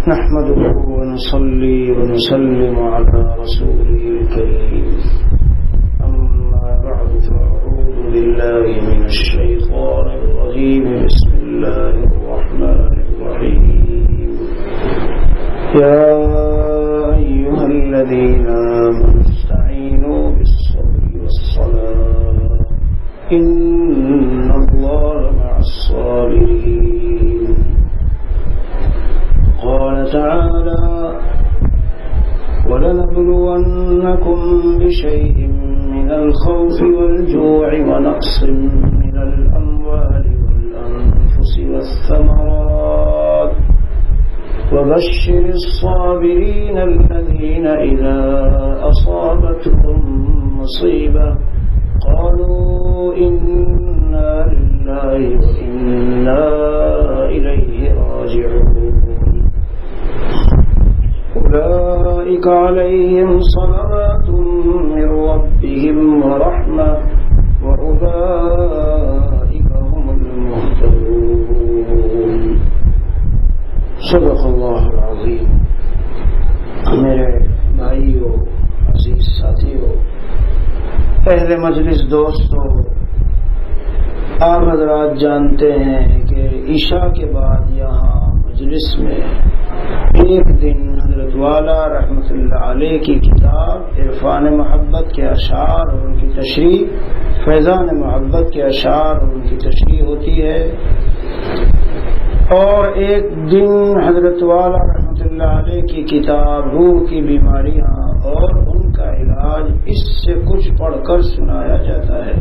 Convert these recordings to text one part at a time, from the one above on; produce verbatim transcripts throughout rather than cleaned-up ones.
نحمده ونصلي ونسلم على رسوله الكريم أما بعد فأعوذ بالله من الشيطان الرجيم بسم الله الرحمن الرحيم يا أيها الذين آمنوا استعينوا بالصبر والصلاة إن الله مع الصابرين. قال تعالى ولنبلونكم بشيء من الخوف والجوع ونقص من الأموال والأنفس والثمرات وبشر الصابرين الذين إذا أصابتهم مصيبة قالوا إنا لله وإنا إليه راجعون. أولئك عليهم صلوات من ربهم ورحمة وأولئك هم المهتدون. صدق اللہ العظیم. میرے بھائیو، عزیز ساتھیو، اہل مجلس دوستو، آپ حضرات جانتے ہیں کہ عشاء کے بعد یہاں مجلس میں ایک دن حضرت والا رحمت اللہ علیہ کی کتاب عرفان محبت کے اشعار اور ان کی تشریح، فیضان محبت کے اشعار اور ان کی تشریح ہوتی ہے، اور ایک دن حضرت والا رحمت اللہ علیہ کی کتاب روح کی بیماریاں اور ان کا علاج، اس سے کچھ پڑھ کر سنایا جاتا ہے.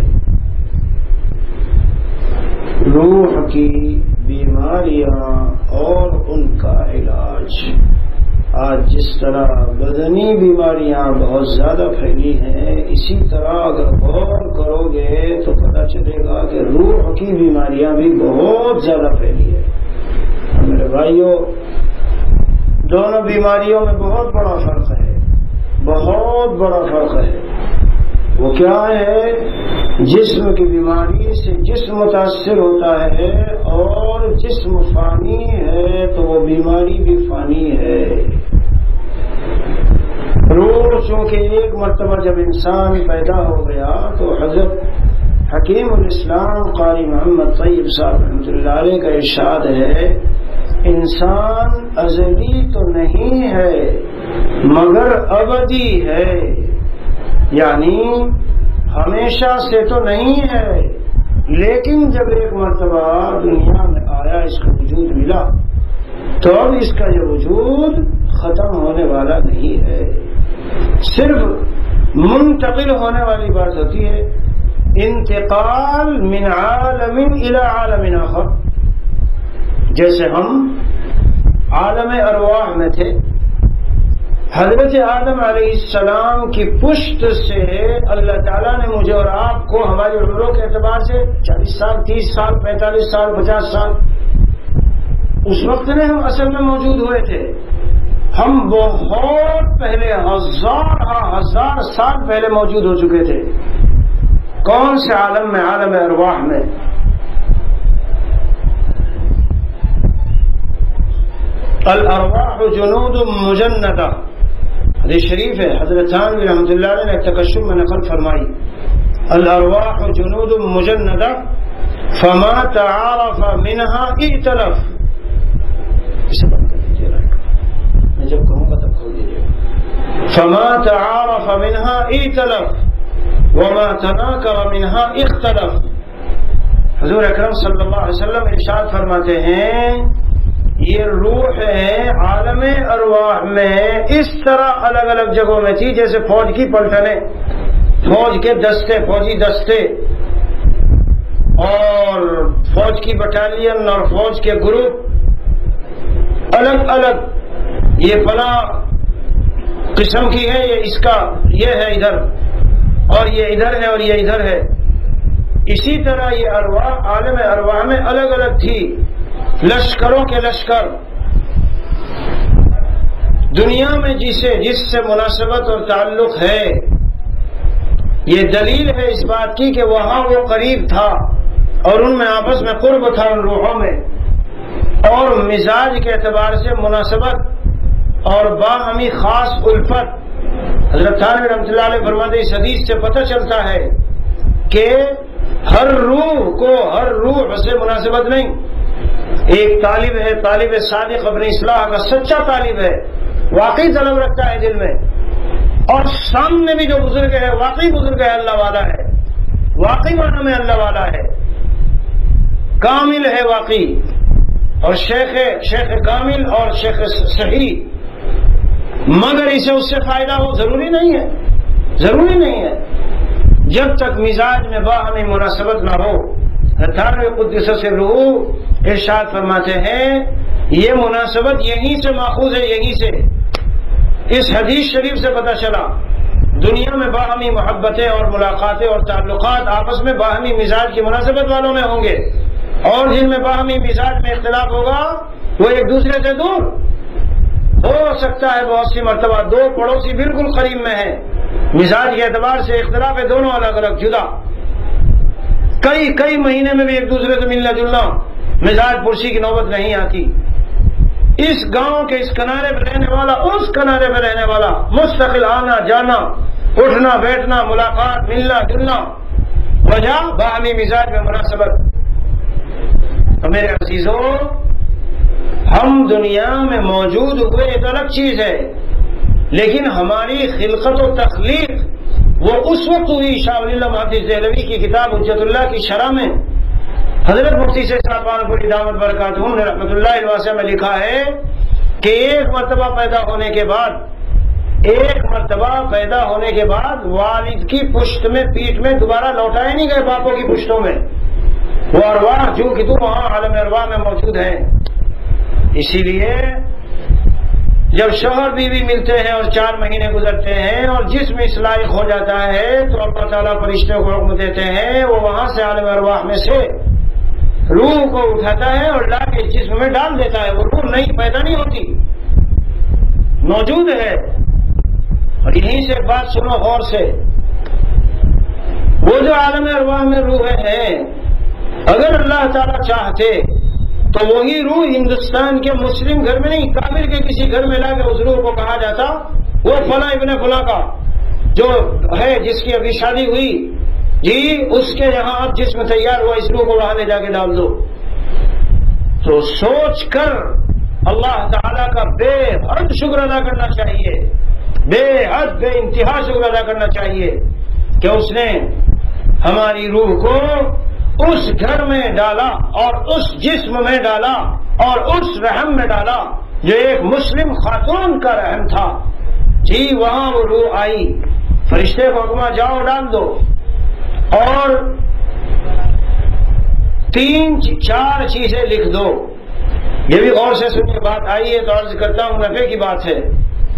روح کی بیماریاں اور ان کا علاج. آج جس طرح بدنی بیماریاں بہت زیادہ پھیلی ہیں، اسی طرح اگر غور کرو گے تو پتہ چلے گا کہ روح کی بیماریاں بھی بہت زیادہ پھیلی ہیں. میرے بھائیوں، دونوں بیماریوں میں بہت بڑا فرق ہے، بہت بڑا فرق ہے. وہ کیا ہے؟ جسم کی بیماری سے جسم متاثر ہوتا ہے، اور جسم فانی ہے تو وہ بیماری بھی فانی ہے. روح چونکہ ایک مرتبہ جب انسان پیدا ہو گیا تو حضرت حکیم الاسلام قاری محمد طیب صاحب رحمۃ اللہ علیہ کا ارشاد ہے، انسان ازلی تو نہیں ہے مگر ابدی ہے. یعنی ہمیشہ سے تو نہیں ہے، لیکن جب ایک مرتبہ دنیا میں آیا، اس کا وجود ملا، تو اب اس کا یہ وجود ختم ہونے والا نہیں ہے، صرف منتقل ہونے والی بات ہوتی ہے. انتقال من عالم الى عالم آخر. جیسے ہم عالم ارواح میں تھے، حضرت آدم علیہ السلام کی پشت سے اللہ تعالیٰ نے مجھے اور آپ کو ہماری عمروں کے اعتبار سے چالیس سال، تیس سال، پینتالیس سال، پچاس سال، اس وقت میں ہم اصل میں موجود ہوئے تھے. ہم بہت پہلے، ہزار ہزار سال پہلے موجود ہو چکے تھے. کون سے عالم میں؟ عالم ارواح میں. الارواح جنود مجندہ، حدیث شریف ہے، حضرت تھانوی رحمۃ اللہ علیہ نے تکشف میں نقل فرمائی، الارواح جنود مجندہ فما تعارف منها ائتلف. اسے بند کر دیجیے، میں جب کہوں گا تب کھول دیجیے. فما تعارف منها ائتلف وما تناکر منها اختلف. حضور اکرم صلی اللہ علیہ وسلم ارشاد فرماتے ہیں، یہ روح ہے عالم ارواح میں اس طرح الگ الگ جگہوں میں تھی جیسے فوج کی پلٹنیں، فوج کے دستے، فوجی دستے اور فوج کی بٹالین اور فوج کے گروپ الگ الگ، یہ فلاں قسم کی ہے، یہ اس کا یہ ہے ادھر، اور یہ ادھر ہے، اور یہ ادھر ہے. اسی طرح یہ ارواح عالم ارواح میں الگ الگ تھی، لشکروں کے لشکر. دنیا میں جسے جس سے مناسبت اور تعلق ہے، یہ دلیل ہے اس بات کی کہ وہاں وہ قریب تھا اور ان میں آپس میں قرب تھا ان روحوں میں، اور مزاج کے اعتبار سے مناسبت اور باہمی خاص الفت. حضرت تھانوی رحمۃ اللہ علیہ فرماتے ہیں اس حدیث سے پتہ چلتا ہے کہ ہر روح کو ہر روح سے مناسبت نہیں. ایک طالب ہے، طالب صادق اپنی اصلاح کا سچا طالب ہے، واقعی طلب رکھتا ہے دل میں، اور سامنے بھی جو بزرگ ہے واقعی بزرگ ہے، اللہ والا ہے، واقعی معنی میں اللہ والا ہے، کامل ہے واقعی، اور شیخ شیخ کامل اور شیخ صحیح، مگر اسے اس سے فائدہ ہو ضروری نہیں ہے، ضروری نہیں ہے. جب تک مزاج میں باہمی مناسبت نہ ہو. تھانوی قدس سرہ ارشاد فرماتے ہیں یہ مناسبت یہیں سے ماخوذ ہے، یہیں سے. اس حدیث شریف سے پتہ چلا دنیا میں باہمی محبتیں اور ملاقاتیں اور تعلقات آپس میں باہمی مزاج کی مناسبت والوں میں ہوں گے، اور جن میں باہمی مزاج میں اختلاف ہوگا وہ ایک دوسرے سے دور ہو سکتا ہے. بہت سی مرتبہ دو پڑوسی بالکل قریب میں ہیں، مزاج کے اعتبار سے اختلاف ہے، دونوں الگ الگ جدا، کئی کئی مہینے میں بھی ایک دوسرے سے ملنا جلنا، مزاج پرسی کی نوبت نہیں آتی. اس گاؤں کے اس کنارے پہ رہنے والا اس کنارے پہ رہنے والا، مستقل آنا جانا، اٹھنا بیٹھنا، ملاقات، ملنا جلنا، وجہ باہمی مزاج میں مناسبت. تو میرے عزیزوں، ہم دنیا میں موجود ہوئے ایک الگ چیز ہے، لیکن ہماری خلقت و تخلیق وہ اس وقت ہوئی. شاہ ولی اللہ محدث دہلوی کی کتاب حجت اللہ کی شرح میں حضرت مفتی سے صاحب پوری دعوت برکاتہ نے رحمۃ اللہ الواسع میں لکھا ہے کہ ایک مرتبہ پیدا ہونے کے بعد ایک مرتبہ پیدا ہونے کے بعد والد کی پشت میں پیٹھ میں دوبارہ لوٹائے نہیں گئے باپوں کی پشتوں میں، وہ ارواح جو کہ تو وہاں عالم ارواح میں موجود ہیں. اسی لیے جب شوہر بیوی ملتے ہیں اور چار مہینے گزرتے ہیں اور جسم اس لائق ہو جاتا ہے تو اللہ تعالیٰ فرشتے کو حکم دیتے ہیں وہ وہاں سے عالم ارواح میں سے روح کو اٹھاتا ہے اور لا کے جسم میں ڈال دیتا ہے. وہ روح نہیں پیدا نہیں ہوتی، موجود ہے. اور یہیں سے بات سنو غور سے، وہ جو عالم ارواح میں روح ہیں اگر اللہ تعالیٰ چاہتے تو وہی روح ہندوستان کے مسلم گھر میں نہیں، کافر کے کسی گھر میں لا کے اس روح کو کہا جاتا وہ فلاں ابن فلاں کا جو ہے جس کی ابھی شادی ہوئی، جی اس کے یہاں اب جسم تیار ہوا، اس روح کو وہاں لے جا کے ڈال دو. تو سوچ کر اللہ تعالیٰ کا بے حد شکر ادا کرنا چاہیے، بے حد بے انتہا شکر ادا کرنا چاہیے کہ اس نے ہماری روح کو اس گھر میں ڈالا اور اس جسم میں ڈالا اور اس رحم میں ڈالا جو ایک مسلم خاتون کا رحم تھا. جی وہاں وہ روح آئی، فرشتے کو حکما جاؤ ڈال دو، اور تین چار چیزیں لکھ دو. یہ بھی غور سے سنیے، بات آئی ہے تو عرض کرتا ہوں، نفع کی بات ہے.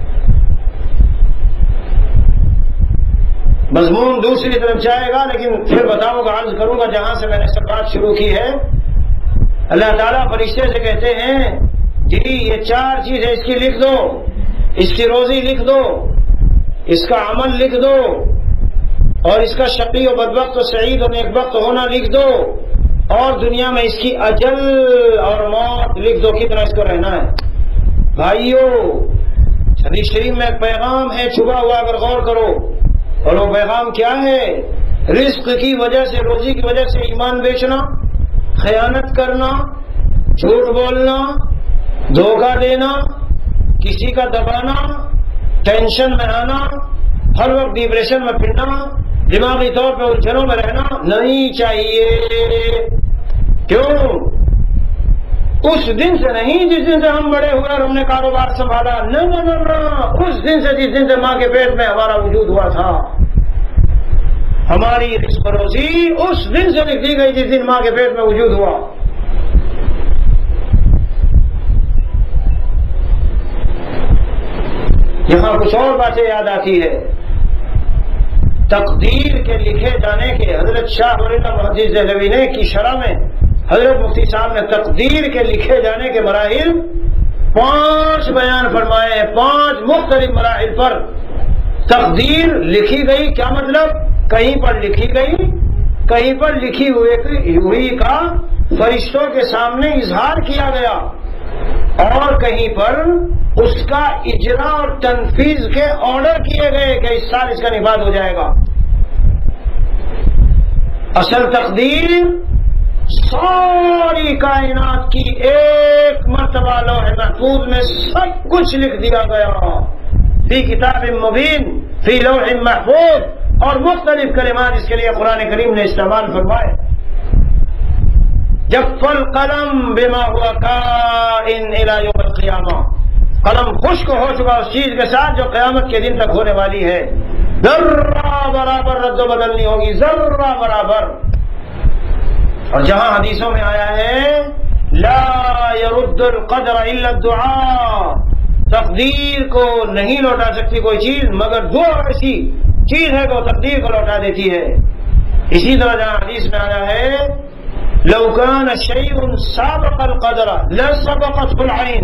مضمون دوسری طرف جائے گا لیکن پھر بتاؤں گا، عرض کروں گا جہاں سے میں نے سب بات شروع کی ہے. اللہ تعالیٰ فرشتے سے کہتے ہیں جی یہ چار چیزیں اس کی لکھ دو، اس کی روزی لکھ دو، اس کا عمل لکھ دو، اور اس کا شقی و بدبخت و سعید و نیکبخت ہونا لکھ دو، اور دنیا میں اس کی اجل اور موت لکھ دو، کتنا اس کو رہنا ہے. بھائیو حدیث شریف میں ایک پیغام ہے چھپا ہوا، اگر غور کرو، اور وہ پیغام کیا ہے؟ رزق کی وجہ سے، روزی کی وجہ سے ایمان بیچنا، خیانت کرنا، جھوٹ بولنا، دھوکہ دینا، کسی کا دبانا، ٹینشن میں آنا، ہر وقت ڈپریشن میں پھرنا، دماغی طور پہ الجھنوں میں رہنا نہیں چاہیے. کیوں؟ اس دن سے نہیں جس دن سے ہم بڑے ہوئے اور ہم نے کاروبار سنبھالا، نہ نہ نہ، اس دن سے جس دن سے ماں کے پیٹ میں ہمارا وجود ہوا تھا. ہماری رزق روزی اس دن سے لکھ دی گئی جس دن ماں کے پیٹ میں وجود ہوا. یہاں کچھ اور باتیں یاد آتی ہے. تقدیر کے لکھے جانے کے حضرت شاہ ولی اللہ محدث دہلوی نے کی شرح میں حضرت مفتی صاحب نے تقدیر کے لکھے جانے کے مراحل پانچ بیان فرمائے ہیں. پانچ مختلف مراحل پر تقدیر لکھی گئی. کیا مطلب؟ کہیں پر لکھی گئی، کہیں پر لکھی ہوئی کا فرشتوں کے سامنے اظہار کیا گیا، اور کہیں پر اس کا اجرا اور تنفیذ کے آرڈر کیے گئے کہ اس سال اس کا نفاذ ہو جائے گا۔ اصل تقدیر ساری کائنات کی ایک مرتبہ لوح محفوظ میں سب کچھ لکھ دیا گیا، فی کتاب مبین فی لوح محفوظ، اور مختلف کلمات اس کے لیے قرآن کریم نے استعمال فرمائے۔ جب القلم بما ہوا کائن الی یوم القیامہ، قلم خشک ہو چکا اس چیز کے ساتھ جو قیامت کے دن تک ہونے والی ہے، ذرہ برابر رد و بدل نہیں ہوگی، ذرہ برابر۔ اور جہاں حدیثوں میں آیا ہے لا يرد القدر الا الدعاء، تقدیر کو نہیں لوٹا سکتی کوئی چیز مگر دعا ایسی چیز ہے کہ تقدیر کو لوٹا دیتی ہے۔ اسی طرح جہاں حدیث میں آیا ہے لو كان شيء سابق القدر لسبقته العين،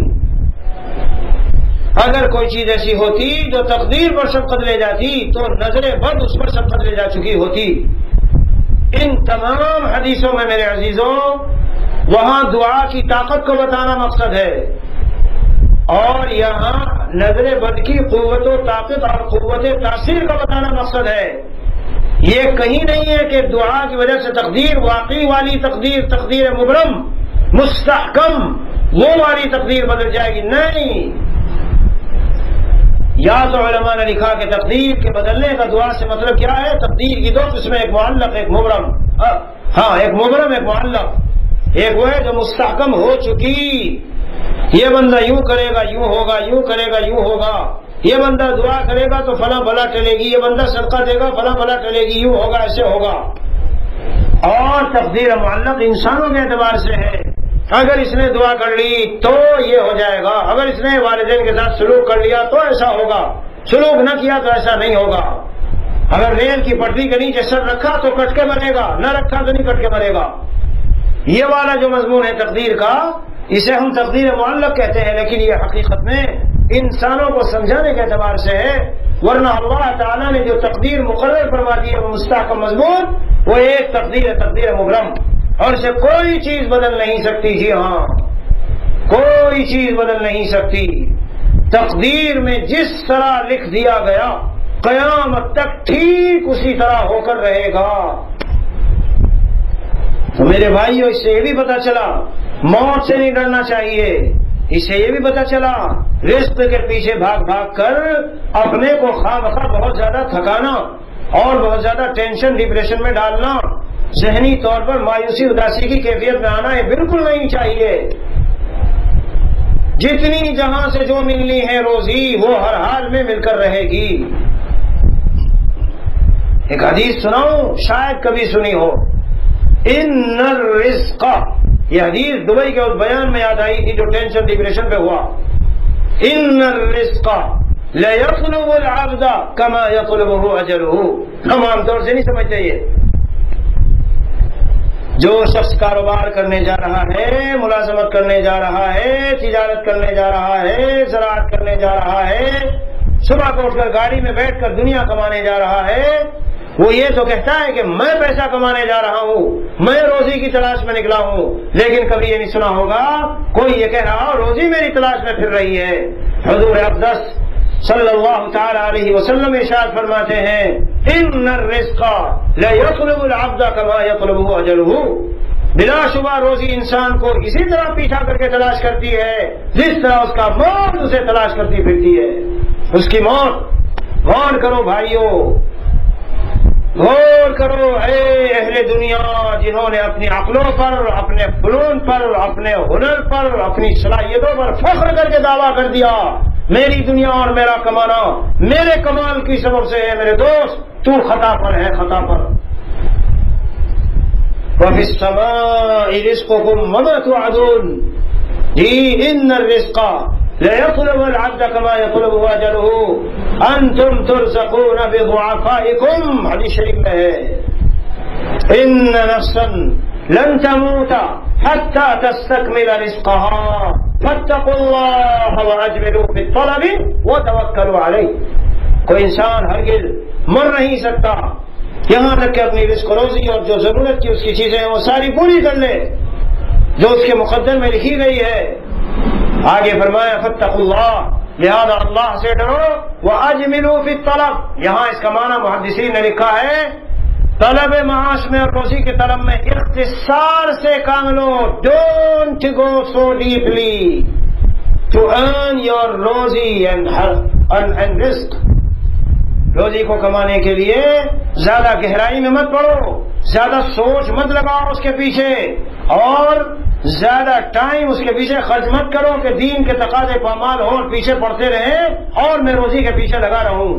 اگر کوئی چیز ایسی ہوتی جو تقدیر پر سبقت لے جاتی تو نظر بد اس پر سبقت لے جا چکی ہوتی۔ ان تمام حدیثوں میں میرے عزیزوں وہاں دعا کی طاقت کو بتانا مقصد ہے، اور یہاں نظر بد کی قوت و طاقت اور قوت تاثیر کا بتانا مقصد ہے۔ یہ کہیں نہیں ہے کہ دعا کی وجہ سے تقدیر واقعی والی تقدیر، تقدیر مبرم مستحکم وہ والی تقدیر بدل جائے گی، نہیں۔ یا تو علماء نے لکھا کہ تقدیر کے بدلنے کا دعا سے مطلب کیا ہے؟ تقدیر کی دو قسمیں، ایک معلق ایک مبرم۔ ہاں ایک مبرم ایک معلق، ایک وہ ہے جو مستحکم ہو چکی، یہ بندہ یوں کرے گا یوں ہوگا، یوں کرے گا یوں ہوگا، یہ بندہ دعا کرے گا تو فلاں بلا ٹلے گی، یہ بندہ صدقہ دے گا فلاں بلا ٹلے گی، یوں ہوگا ایسے ہوگا۔ اور تقدیر معلق انسانوں کے اعتبار سے ہے، اگر اس نے دعا کر لی تو یہ ہو جائے گا، اگر اس نے والدین کے ساتھ سلوک کر لیا تو ایسا ہوگا، سلوک نہ کیا تو ایسا نہیں ہوگا، اگر ریل کی پٹری کے نیچے سر رکھا تو کٹ کے مرے گا، نہ رکھا تو نہیں کٹ کے مرے گا۔ یہ والا جو مضمون ہے تقدیر کا اسے ہم تقدیر معلق کہتے ہیں، لیکن یہ حقیقت میں انسانوں کو سمجھانے کے اعتبار سے ہے، ورنہ اللہ تعالیٰ نے جو تقدیر مقرر فرما دی ہے وہ مستحکم مضمون، وہ ایک تقدیر ہے، تقدیر مبرم، اور اسے کوئی چیز بدل نہیں سکتی۔ جی ہاں کوئی چیز بدل نہیں سکتی، تقدیر میں جس طرح لکھ دیا گیا قیامت تک ٹھیک اسی طرح ہو کر رہے گا۔ تو میرے بھائیو اس سے یہ بھی پتا چلا موت سے نہیں ڈرنا چاہیے، اس سے یہ بھی پتا چلا رزق کے پیچھے بھاگ بھاگ کر اپنے کو خواہ مخواہ بہت زیادہ تھکانا اور بہت زیادہ ٹینشن ڈپریشن میں ڈالنا، ذہنی طور پر مایوسی اداسی کی کیفیت میں آنا، یہ بالکل نہیں چاہیے۔ جتنی جہاں سے جو ملنی ہے روزی وہ ہر حال میں مل کر رہے گی۔ ایک حدیث سناؤں شاید کبھی سنی ہو، ان الرزق، یہ حدیث دبئی کے اس بیان میں یاد آئی تھی جو ٹینشن ڈپریشن پہ ہوا، ان الرزق ليطلب العبد كما يطلبه اجله، ہم عام طور سے نہیں سمجھتے یہ۔ جو شخص کاروبار کرنے جا رہا ہے، ملازمت کرنے جا رہا ہے، تجارت کرنے جا رہا ہے، زراعت کرنے جا رہا ہے، صبح کو اٹھ کر گاڑی میں بیٹھ کر دنیا کمانے جا رہا ہے، وہ یہ تو کہتا ہے کہ میں پیسہ کمانے جا رہا ہوں، میں روزی کی تلاش میں نکلا ہوں، لیکن کبھی یہ نہیں سنا ہوگا کوئی یہ کہہ رہا روزی میری تلاش میں پھر رہی ہے۔ حضور اقدس صلی اللہ تعالی علیہ وسلم ارشاد فرماتے ہیں ان الرزق لا يطلب العبد كما يطلبه اجله، بلا شبہ روزی انسان کو اسی طرح پیچھا کر کے تلاش کرتی ہے جس طرح اس کا موت اسے تلاش کرتی پھرتی ہے، اس کی موت۔ غور کرو بھائیو، غور کرو اے اہل دنیا جنہوں نے اپنی عقلوں پر، اپنے فنون پر، اپنے ہنر پر، اپنی صلاحیتوں پر فخر کر کے دعویٰ کر دیا میری دنیا اور میرا کمانا میرے کمال کی سبب سے ہے، میرے دوست تو خطا پر ہے، خطا پر۔ وَفِي السَّمَاءِ رِزْقُكُمْ وَمَا تُوعَدُونَ، جی ان الرزق ليطلب العبد كما يطلبه اجله انتم ترزقون بضعفائكم، حدیث شریف میں ہے ان نفسا لن تموت حتى تستكمل رزقها فاتقوا الله واجملوا في الطلب وتوكلوا عليه، کوئی انسان ہرگز مر نہیں سکتا یہاں تک کہ اپنی رزق روزی اور جو ضرورت کی اس کی چیزیں ہیں وہ ساری پوری کر لے جو اس کے مقدر میں لکھی گئی ہے۔ آگے فرمایا فاتقوا اللہ، لہذا اللہ سے ڈرو وَأَجْمِلُوا فِي الطَّلَبِ، یہاں اس کا معنی محدثین نے لکھا ہے طلب معاش میں اور روزی کے طلب میں اختصار سے کام لو. Don't go so deeply to earn your روزی اینڈ رزق. روزی کو کمانے کے لیے زیادہ گہرائی میں مت پڑو، زیادہ سوچ مت لگاؤ اس کے پیچھے، اور زیادہ ٹائم اس کے پیچھے خرچ مت کرو کہ دین کے تقاضے پامال ہو اور پیچھے پڑتے رہیں اور میں روزی کے پیچھے لگا رہوں.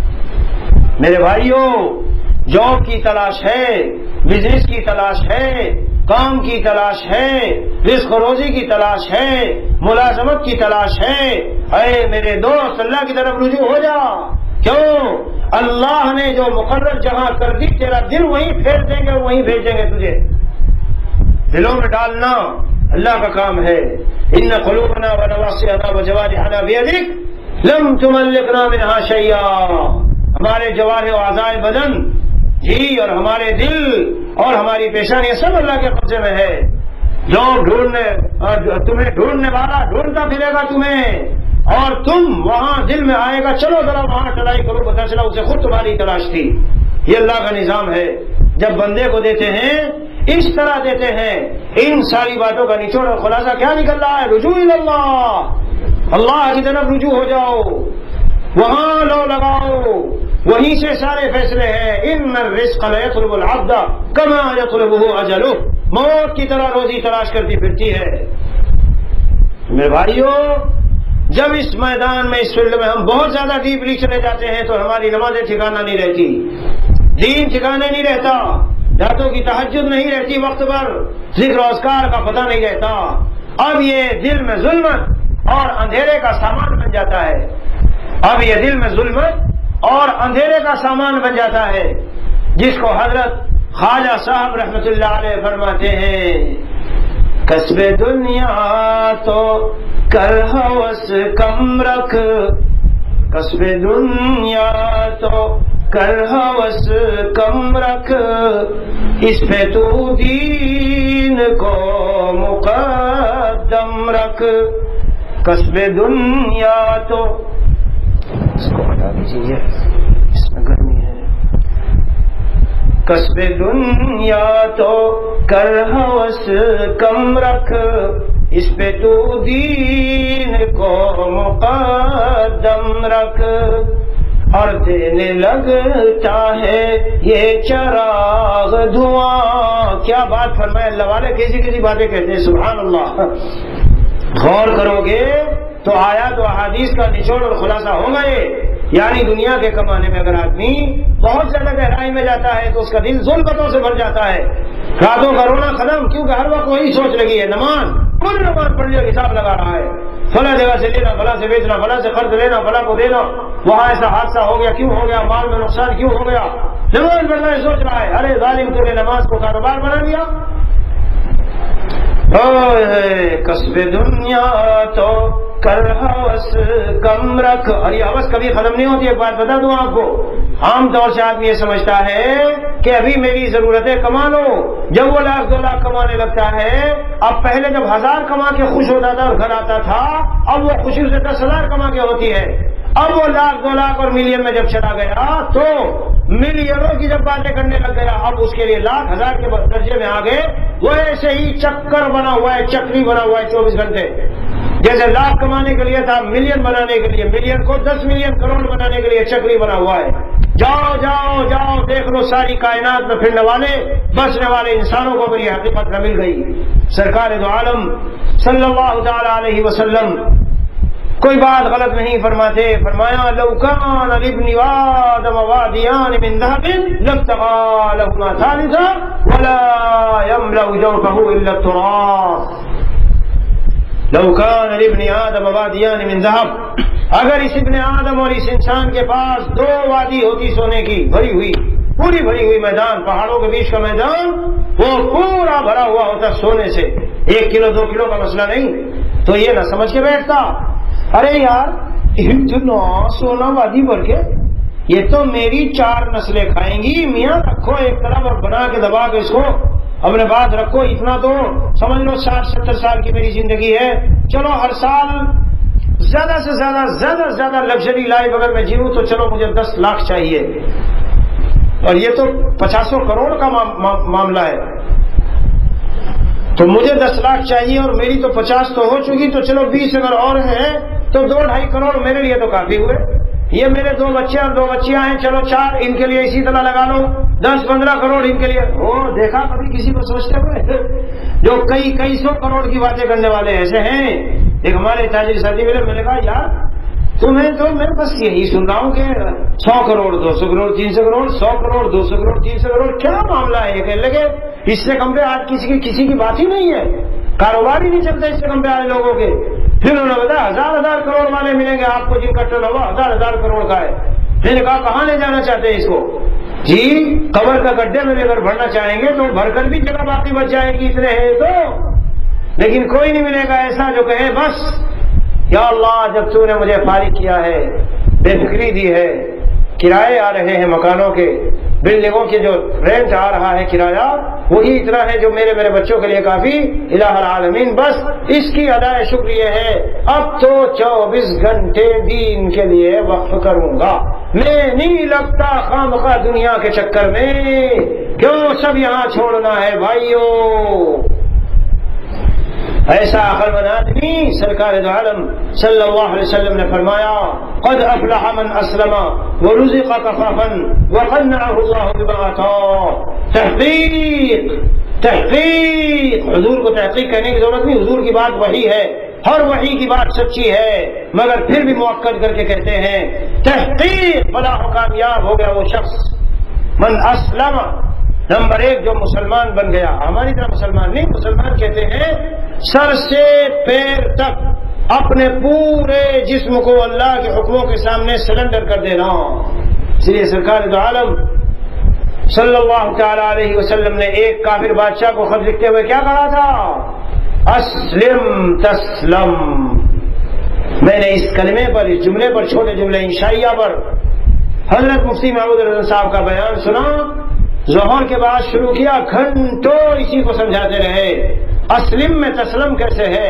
میرے بھائیوں، جاب کی تلاش ہے، بزنس کی تلاش ہے، کام کی تلاش ہے، رزق و روزی کی تلاش ہے، ملازمت کی تلاش ہے. اے میرے دوست، اللہ کی طرف رجوع ہو جا. کیوں؟ اللہ نے جو مقرر جگہ کر دی، تیرا دل وہیں پھیر دیں گے، وہیں بھیجیں گے تجھے. دلوں میں ڈالنا اللہ کا کام ہے. ان قلوبنا ونواصینا وجوارحنا بیدک لم تملکنا منها شیئا. ہمارے جوارح و اعضاء بدن، جی اور ہمارے دل اور ہماری پیشانی سب اللہ کے قبضے میں ہے. جو ڈھونڈنے تمہیں ڈھونڈنے والا ڈھونڈتا پھرے گا تمہیں، اور تم وہاں دل میں آئے گا چلو ذرا وہاں ٹرائی کرو، پتہ چلا اسے خود تمہاری تلاش تھی. یہ اللہ کا نظام ہے. جب بندے کو دیتے ہیں اس طرح دیتے ہیں. ان ساری باتوں کا نچوڑ اور خلاصہ کیا نکل رہا ہے؟ رجوع اللہ، اللہ کی طرف رجوع ہو جاؤ، وہاں لو لگاؤ، وہیں سے سارے فیصلے ہیں. ان الرزق لیطلب العبد کما یطلبہ اجلہ. موت کی طرح روزی تلاش کرتی پھرتی ہے. میرے بھائیوں، جب اس میدان میں، اس فیلڈ میں ہم بہت زیادہ ڈیپلی چلے جاتے ہیں تو ہماری نمازیں ٹھکانہ نہیں رہتی، دین ٹھکانے نہیں رہتا، راتوں کی تہجد نہیں رہتی وقت پر، ذکر و اذکار کا پتہ نہیں رہتا. اب یہ دل میں ظلمت اور اندھیرے کا سامان بن جاتا ہے. اب یہ دل میں ظلمت اور اندھیرے کا سامان بن جاتا ہے، جس کو حضرت خواجہ صاحب رحمت اللہ علیہ فرماتے ہیں کسب دنیا تو کر ہوس کم رکھ، کسب دنیا تو کر ہوس کم رکھ، اس پہ تو دین کو مقدم رکھ. کسب دنیا تو، اس کو ہٹا دیجیے اس میں گرمی ہے. کسب دنیا تو کر ہوس کم رکھ، اس پہ تو دین کو مقدم رکھ. اور دینے لگتا ہے یہ چراغ دھواں. کیا بات فرمائے اللہ والے، کیسی کیسی باتیں کہتے ہیں، سبحان اللہ. غور کرو گے تو آیات و احادیث کا نچوڑ اور خلاصہ ہوگا یہ. یعنی دنیا کے کمانے میں اگر آدمی بہت زیادہ گہرائی میں جاتا ہے تو اس کا دل ظلمتوں سے بھر جاتا ہے. راتوں کا رونا ختم، کیونکہ ہر وقت وہی سوچ لگی ہے. نماز کل نماز پڑھ لیا حساب لگا رہا ہے، فلاں جگہ سے لینا، فلاں سے بیچنا، فلاں سے قرض لینا، فلاں کو دینا، وہاں ایسا حادثہ ہو گیا، کیوں ہو گیا، مال میں نقصان کیوں ہو گیا. نماز پڑھنا ہے سوچ رہا ہے. ارے ظالم، تو نے نماز کو کاروبار بنا لیا. کسب دنیا تو کر ہوس کم رکھ. اور یہ ہوس کبھی ختم نہیں ہوتی. ایک بات بتا دوں آپ کو، عام طور سے آدمی یہ سمجھتا ہے کہ ابھی میری ضرورتیں کما لو. جب وہ لاکھ دو لاکھ کمانے لگتا ہے، اب پہلے جب ہزار کما کے خوش ہوتا تھا اور گھر آتا تھا، اب وہ خوشی سے دس ہزار کما کے ہوتی ہے. اب وہ لاکھ دو لاکھ اور ملین میں جب چلا گیا تو ملینوں کی جب باتیں کرنے لگ گیا، اب اس کے لیے لاکھ ہزار کے درجے میں آ گئے. وہ ایسے ہی چکر بنا ہوا ہے، چکری بنا ہوا ہے چوبیس گھنٹے. جیسے لاکھ کمانے کے لیے تھا، ملین بنانے کے لیے، ملین کو دس ملین کروڑ بنانے کے لیے چکری بنا ہوا ہے. جاؤ جاؤ جاؤ دیکھ لو ساری کائنات میں پھرنے والے بسنے والے انسانوں کو اگر یہ حقیقت نہ مل گئی. سرکار دو عالم صلی اللہ تعالی علیہ وسلم کوئی بات غلط نہیں فرماتے. فرمایا لو کان لابن آدم وادیان من ذهب لابتغى لهما ثالثا ولا يملأ جوفه الا التراب. لو کان لابن آدم وادیان من ذهب، اگر اس ابن آدم اور اس انسان کے پاس دو وادی ہوتی سونے کی بھری ہوئی، پوری بھری ہوئی میدان، پہاڑوں کے بیچ کا میدان، وہ پورا بھرا ہوا ہوتا سونے سے، ایک کلو دو کلو کا مسئلہ نہیں، تو یہ نہ سمجھ کے بیٹھتا ارے یار اتنا سونا وادی بھر کے یہ تو میری چار نسلیں کھائیں گی. میاں رکھو ایک طرف اور بنا کے دبا کے اس کو اپنے بات رکھو. اتنا تو سمجھ لو ساٹھ ستر سال کی میری زندگی ہے، چلو ہر سال زیادہ سے زیادہ زیادہ سے زیادہ لگژری لائف اگر میں جیوں تو چلو مجھے دس لاکھ چاہیے، اور یہ تو پچاسوں کروڑ کا معاملہ ہے، تو مجھے دس لاکھ چاہیے اور میری تو پچاس تو ہو چکی، تو چلو بیس اگر اور ہیں تو دو ڈھائی کروڑ میرے لیے تو کافی ہوئے، یہ میرے دو بچے اور دو بچیاں ہیں، چلو چار، ان کے لیے اسی طرح لگا لو دس پندرہ کروڑ ان کے لیے۔ وہ دیکھا کبھی کسی کو سوچتے ہوئے جو کئی کئی سو کروڑ کی باتیں کرنے والے ایسے ہیں؟ ایک ہمارے تاجر ساتھی ملے، میں نے کہا یار تمہیں تو میں بس یہی سن رہا ہوں کہ سو کروڑ دو سو کروڑ تین سو کروڑ سو کروڑ دو سو کروڑ تین سو کروڑ کیا معاملہ ہے؟ یہ کہنے لگے اس سے کم پہ آج کسی کی کسی کی بات ہی نہیں ہے، کاروبار ہی نہیں چلتا اس سے کم پہ آج لوگوں کے۔ پھر انہوں نے بتایا ہزار ہزار کروڑ والے ملیں گے آپ کو جن کا ٹرن اوور ہزار ہزار کروڑ کا ہے۔ میں نے کہا کہاں لے جانا چاہتے ہیں اس کو؟ جی قبر کا گڈھے میں اگر بھرنا چاہیں گے تو بھر کر بھی جگہ باقی بچ جائے گی اتنے ہیں تو، لیکن کوئی نہیں ملے گا ایسا جو کہے بس یا اللہ جب تو نے مجھے فارغ کیا ہے، بے فکری دی ہے، کرائے آ رہے ہیں مکانوں کے، بلڈنگوں کے جو رینٹ آ رہا ہے کرایہ وہی اتنا ہے جو میرے میرے بچوں کے لیے کافی، الہ العالمین بس اس کی ادائے شکر یہ ہے اب تو چوبیس گھنٹے دین کے لیے وقف کروں گا، میں نہیں لگتا خامخواہ دنیا کے چکر میں، کیوں سب یہاں چھوڑنا ہے بھائیوں۔ ایسا عقل مند آدمی سرکار دو عالم صلی اللہ علیہ وسلم نے فرمایا قد افلح من اسلم ورزق کفافا وقنعه اللہ بما آتاه۔ تحقیق تحقیق حضور کو تحقیق کہنے کی ضرورت نہیں، حضور کی بات وحی ہے، ہر وحی کی بات سچی ہے، مگر پھر بھی مؤکد کر کے کہتے ہیں تحقیق فلاح و کامیاب ہو گیا وہ شخص من اسلم، نمبر ایک جو مسلمان بن گیا، ہماری طرح مسلمان نہیں، مسلمان کہتے ہیں سر سے پیر تک اپنے پورے جسم کو اللہ کے حکموں کے سامنے سرنڈر کر دینا۔ اس لیے سرکار دو عالم صلی اللہ تعالی علیہ وسلم نے ایک کافر بادشاہ کو خط لکھتے ہوئے کیا کہا تھا؟ اسلم تسلم۔ میں نے اس کلمے پر، اس جملے پر، چھوٹے جملے انشائیہ پر حضرت مفتی محمود رضا صاحب کا بیان سنا، ظہر کے بعد شروع کیا، گھنٹوں اسی کو سمجھاتے رہے اسلم میں تسلم کیسے ہے۔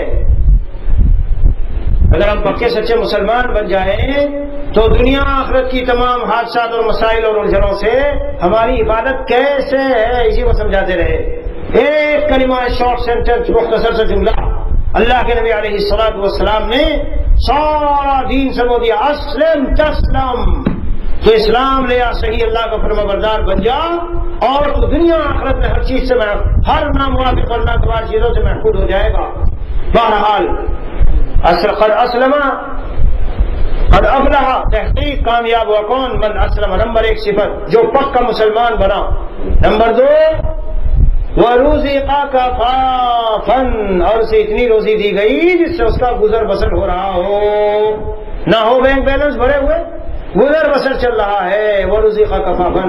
اگر ہم پکے سچے مسلمان بن جائیں تو دنیا آخرت کی تمام حادثات اور مسائل اور الجھنوں سے ہماری عبادت کیسے ہے اسی کو سمجھاتے رہے۔ ایک کلمہ شارٹ سینٹنس مختصر سے جملہ اللہ کے نبی علیہ الصلوۃ والسلام نے سارا دین سمجھا دیا، اسلم تسلم، تو اسلام لے آ، صحیح اللہ کا فرما بردار بن جا، اور تو دنیا آخرت میں ہر چیز سے ہر ناموافق اور ناگوار چیزوں سے محفوظ ہو جائے گا۔ بہرحال قد اسلم قد افلح، تحقیق کامیاب ہوا کون؟ من اسلم، نمبر ایک صفت جو پکا مسلمان بنا۔ نمبر دو وَرُزِقَ كَفَافًا، اور اسے اتنی روزی دی گئی جس سے اس کا گزر بسر ہو رہا ہو، نہ ہو بینک بیلنس بھرے ہوئے، گزر بسر چل رہا ہے۔ وَرُزِقَ كَفَافًا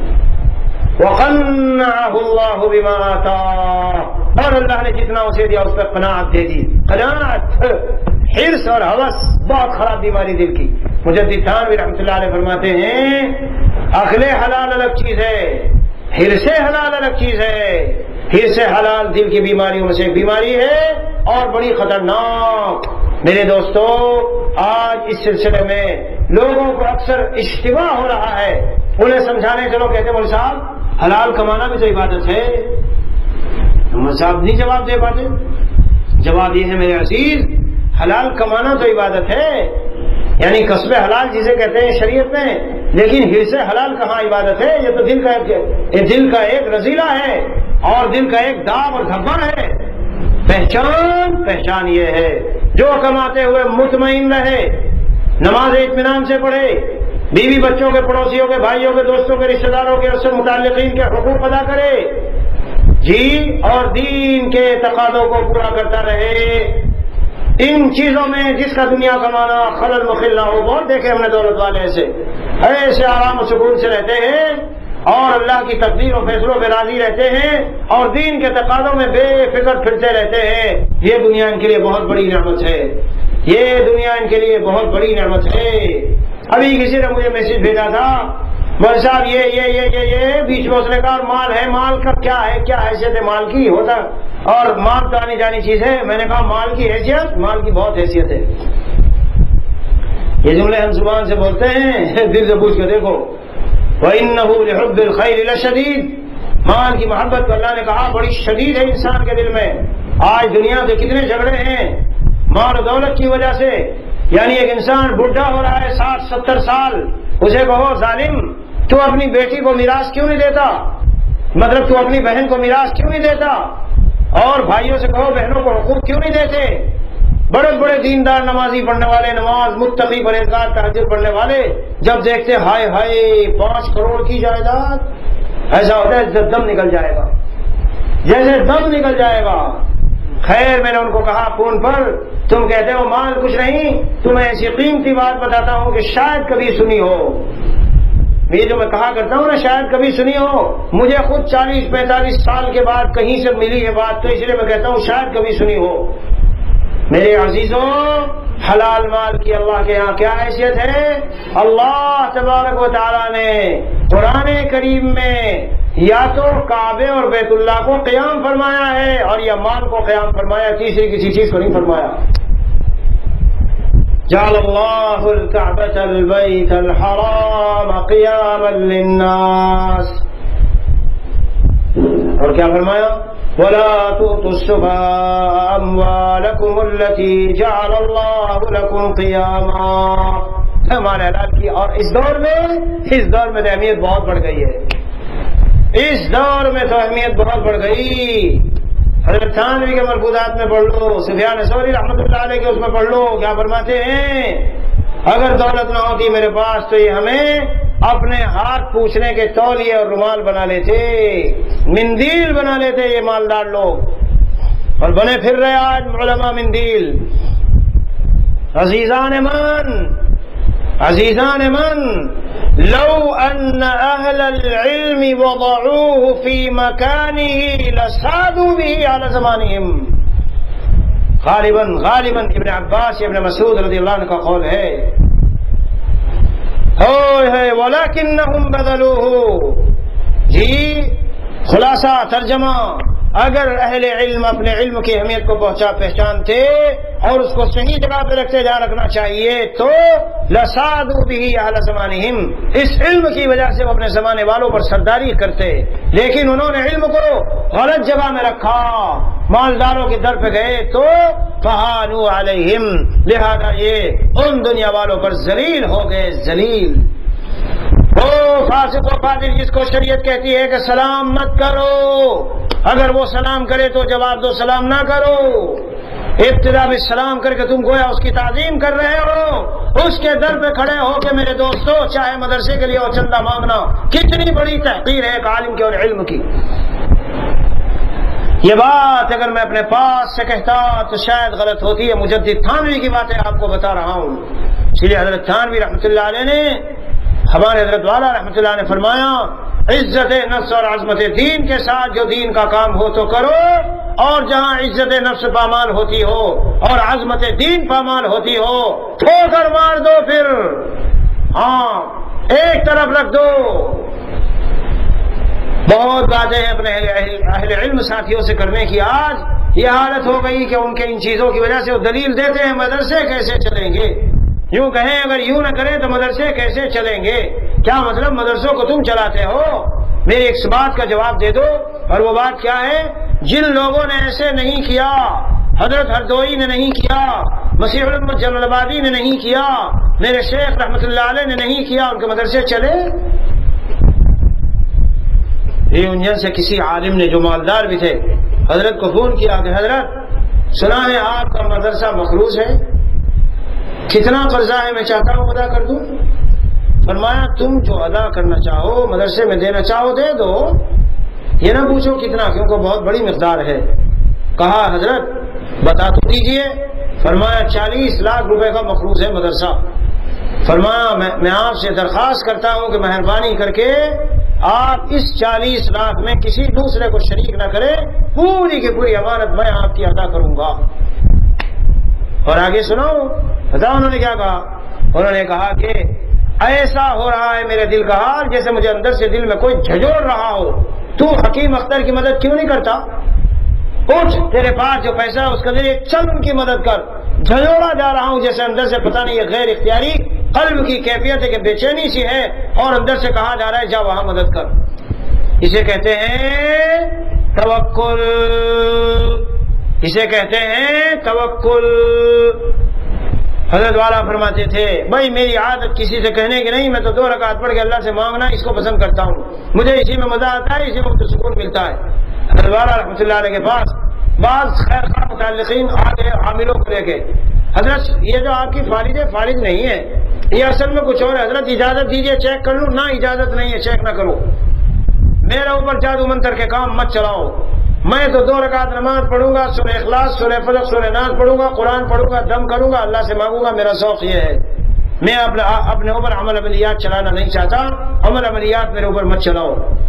وَقَنَّعَهُ اللَّهُ بِمَا آتَاهُ، اور اللہ نے جتنا اسے دیا اس پر قناعت دے دی۔ قناعت، حرص اور ہوس بہت خراب بیماری دل کی۔ مجدد تھانوی رحمۃ اللہ علیہ فرماتے ہیں عقل حلال الگ چیز ہے، حرص حلال الگ چیز ہے۔ حرص حلال دل کی بیماریوں میں سے ایک بیماری ہے اور بڑی خطرناک۔ میرے دوستو آج اس سلسلے میں لوگوں کو اکثر اشتباہ ہو رہا ہے، انہیں سمجھانے چلو کہتے مولوی صاحب حلال کمانا بھی تو عبادت ہے۔ مولوی صاحب نہیں جواب دے پاتے، جواب یہ ہے میرے عزیز حلال کمانا تو عبادت ہے، یعنی کسب حلال جسے کہتے ہیں شریعت میں، لیکن حرص حلال کہاں عبادت ہے؟ یہ تو دل کا ایک دل کا ایک رذیلہ ہے اور دل کا ایک داغ اور دھبا ہے۔ پہچان پہچان یہ ہے جو کماتے ہوئے مطمئن رہے، نماز اطمینان سے پڑھے، بیوی بچوں کے، پڑوسیوں کے، بھائیوں کے، دوستوں کے، رشتہ داروں کے اور سے متعلقین کے حقوق ادا کرے جی، اور دین کے تقاضوں کو پورا کرتا رہے۔ ان چیزوں میں جس کا دنیا کمانا خلل مخل نہ ہو۔ بہت دیکھے ہم نے دولت والے ایسے ایسے آرام و سکون سے رہتے ہیں اور اللہ کی تقدیر و فیصلوں پہ راضی رہتے ہیں اور دین کے تقاضوں میں بے فکر پھرتے رہتے ہیں۔ یہ دنیا ان کے لیے بہت بڑی نعمت ہے، یہ دنیا ان کے لیے بہت بڑی نعمت ہے۔ ابھی کسی نے مجھے میسج بھیجا تھا، مولوی صاحب یہ یہ یہ یہ یہ بیچ میں اس نے کہا مال ہے، مال کا کیا ہے، کیا حیثیت ہے مال کی ہوتا، اور مال تو آنی جانی چیز ہے۔ میں نے کہا مال کی حیثیت، مال کی بہت حیثیت ہے۔ یہ جملے ہم زبان سے بولتے ہیں، دل سے پوچھ کے دیکھو۔ وَإِنَّهُ لِحُبِّ الْخَيْرِ لَشَدِيدٌ، مال کی محبت کو اللہ نے کہا بڑی شدید ہے انسان کے دل میں۔ آج دنیا میں کتنے جھگڑے ہیں مال و دولت کی وجہ سے، یعنی ایک انسان بڈھا ہو رہا ہے ساٹھ ستر سال، اسے کہو ظالم تو اپنی بیٹی کو میراث کیوں نہیں دیتا، مطلب تو اپنی بہن کو میراث کیوں نہیں دیتا، اور بھائیوں سے کہو بہنوں کو حقوق کیوں نہیں دیتے۔ بڑے بڑے دیندار نمازی پڑھنے والے، نماز متقی پرہیزگار تہجد پڑھنے والے جب دیکھتے ہائے ہائے پانچ کروڑ کی جائیداد، ایسا ہوتا ہے جب دم نکل جائے گا، جیسے دم نکل جائے گا۔ خیر میں نے ان کو کہا فون پر، تم کہتے ہو مال کچھ نہیں، تمہیں ایسی قیمتی بات بتاتا ہوں کہ شاید کبھی سنی ہو، یہ جو میں کہا کرتا ہوں نا شاید کبھی سنی ہو، مجھے خود چالیس پینتالیس سال کے بعد کہیں سے ملی ہے بات، تو اس لیے میں کہتا ہوں شاید کبھی سنی ہو۔ میرے عزیزوں، حلال مال کی اللہ کے ہاں کیا حیثیت ہے؟ اللہ تبارک و تعالیٰ نے قرآن کریم میں یا تو کعبے اور بیت اللہ کو قیام فرمایا ہے اور یا مال کو قیام فرمایا، تیسری کسی چیز کو نہیں فرمایا۔ جعل اللہ الکعبۃ البیت الحرام قیاما للناس، اور کیا فرمایا؟ وَلَا تُؤْتُوا السُّفَهَاءَ أَمْوَالَكُمُ الَّتِي جَعَلَ اللَّهُ لَكُمْ قِيَامًا، ہمارے اعلان کی۔ اور اس دور میں اس دور میں تو اہمیت بہت بڑھ گئی ہے، اس دور میں تو اہمیت بہت بڑھ گئی۔ حضرت تھانوی کے ملفوظات میں پڑھ لو، سفیان ثوری رحمۃ اللہ علیہ کے اس میں پڑھ لو، کیا فرماتے ہیں؟ اگر دولت نہ ہوتی میرے پاس تو یہ ہمیں اپنے ہاتھ پوچھنے کے تولیے اور رومال بنا لیتے، مندیل بنا لیتے یہ مالدار لوگ، اور بنے پھر رہے آج علماء مندیل۔ عزیزان من عزیزان من لو ان اہل العلم وضعوه في مكانه لسادوا به على زمانهم، غالباً غالباً ابن عباس ابن مسعود رضی اللہ عنہ کا قول ہے، ہے وَلَكِنَّهُمْ بَذَلُوهُ۔ جی خلاصہ ترجمہ، اگر اہل علم اپنے علم کی اہمیت کو پہنچا پہچانتے اور اس کو صحیح جگہ پہ رکھتے جا رکھنا چاہیے تو لَسَادُوا بِهِ أَهْلَ زَمَانِهِمْ، اس علم کی وجہ سے وہ اپنے زمانے والوں پر سرداری کرتے، لیکن انہوں نے علم کو غلط جگہ میں رکھا، مالداروں کے در پہ گئے تو فَهَانُوا عَلَيْهِمْ، لہذا یہ ان دنیا والوں پر ذلیل ہو گئے، ذلیل۔ وہ فاسق و فاجر جس کو شریعت کہتی ہے کہ سلام مت کرو، اگر وہ سلام کرے تو جواب دو، سلام نہ کرو، ابتدا میں سلام کر کے تم گویا اس کی تعظیم کر رہے ہو، اس کے در پہ کھڑے ہو کے میرے دوستو چاہے مدرسے کے لیے اور چندہ مانگنا کتنی بڑی تحقیر ہے ایک عالم کی اور علم کی۔ یہ بات اگر میں اپنے پاس سے کہتا تو شاید غلط ہوتی ہے، مجدد تھانوی کی باتیں آپ کو بتا رہا ہوں، اس لیے حضرت تھانوی رحمۃ اللہ علیہ نے، ہمارے حضرت والا رحمۃ اللہ نے فرمایا عزت نفس اور عظمت دین کے ساتھ جو دین کا کام ہو تو کرو، اور جہاں عزت نفس پامال ہوتی ہو اور عظمت دین پامال ہوتی ہو ٹھوکر مار دو، پھر ہاں ایک طرف رکھ دو۔ بہت باتیں ہیں اپنے اہل علم ساتھیوں سے کرنے کی، آج یہ حالت ہو گئی کہ ان کے ان چیزوں کی وجہ سے وہ دلیل دیتے ہیں مدرسے کیسے چلیں گے، یوں کہیں اگر یوں نہ کریں تو مدرسے کیسے چلیں گے، کیا مطلب مدرسوں کو تم چلاتے ہو؟ میری ایک بات کا جواب دے دو، اور وہ بات کیا ہے؟ جن لوگوں نے ایسے نہیں کیا، حضرت ہردوئی نے نہیں کیا، مسیح الامت جلال آبادی نے نہیں کیا، میرے شیخ رحمۃ اللہ علیہ نے نہیں کیا، ان کے مدرسے چلے؟ یہ انجن سے کسی عالم نے جو مالدار بھی تھے حضرت کو فون کیا کہ حضرت سنا ہے آپ کا مدرسہ مخروض ہے، کتنا قرضہ ہے میں چاہتا ہوں ادا کر دوں۔ فرمایا تم جو ادا کرنا چاہو مدرسے میں دینا چاہو دے دو، یہ نہ پوچھو کتنا، کیونکہ بہت بڑی مقدار ہے۔ کہا حضرت بتا تو دیجئے۔ فرمایا چالیس لاکھ روپے کا مخروض ہے مدرسہ۔ فرمایا میں, میں آپ سے درخواست کرتا ہوں کہ مہربانی کر کے آپ اس چالیس لاکھ میں کسی دوسرے کو شریک نہ کریں، پوری کی پوری امانت میں آپ کی ادا کروں گا۔ اور آگے سنو، بتاؤ انہوں نے کیا کہا؟ انہوں نے کہا کہ ایسا ہو رہا ہے میرے دل کا حال جیسے مجھے اندر سے دل میں کوئی جھجوڑ رہا ہو، تو حکیم اختر کی مدد کیوں نہیں کرتا؟ اٹھ، تیرے پاس جو پیسہ ہے اس کے ذریعے چل ان کی مدد کر۔ جھجوڑا جا رہا ہوں جیسے اندر سے، پتہ نہیں یہ غیر اختیاری قلب کی کیفیت ہے کہ بے چینی سی ہے اور اندر سے کہا جا رہا ہے جا وہاں مدد کر. اسے کہتے ہیں توکل، اسے کہتے ہیں توکل. حضرت والا فرماتے تھے بھائی میری عادت کسی سے کہنے کی نہیں، میں تو دو رکعت پڑھ کے اللہ سے مانگنا اس کو پسند کرتا ہوں، مجھے اسی میں مزہ آتا ہے، اسی میں مجھے سکون ملتا ہے. حضرت والا رحمۃ اللہ علیہ کے پاس بعض خیر خواہ متعلقین آگے عاملوں کو لے کے حضرت یہ جو آپ کی فالج ہے فالج نہیں ہے، یہ اصل میں کچھ اور ہے، حضرت اجازت دیجیے چیک کر لوں. نہ اجازت نہیں ہے، چیک نہ کرو، میرے اوپر جادو منتر کے کام مت چلاؤ. میں تو دو رکعت نماز پڑھوں گا، سورہ اخلاص سورہ فلق سورہ ناس پڑھوں گا، قرآن پڑھوں گا، دم کروں گا، اللہ سے مانگوں گا. میرا ذوق یہ ہے، میں اپنے اپنے اوپر عمل عملیات چلانا نہیں چاہتا، عمل عملیات میرے اوپر مت چلاؤ.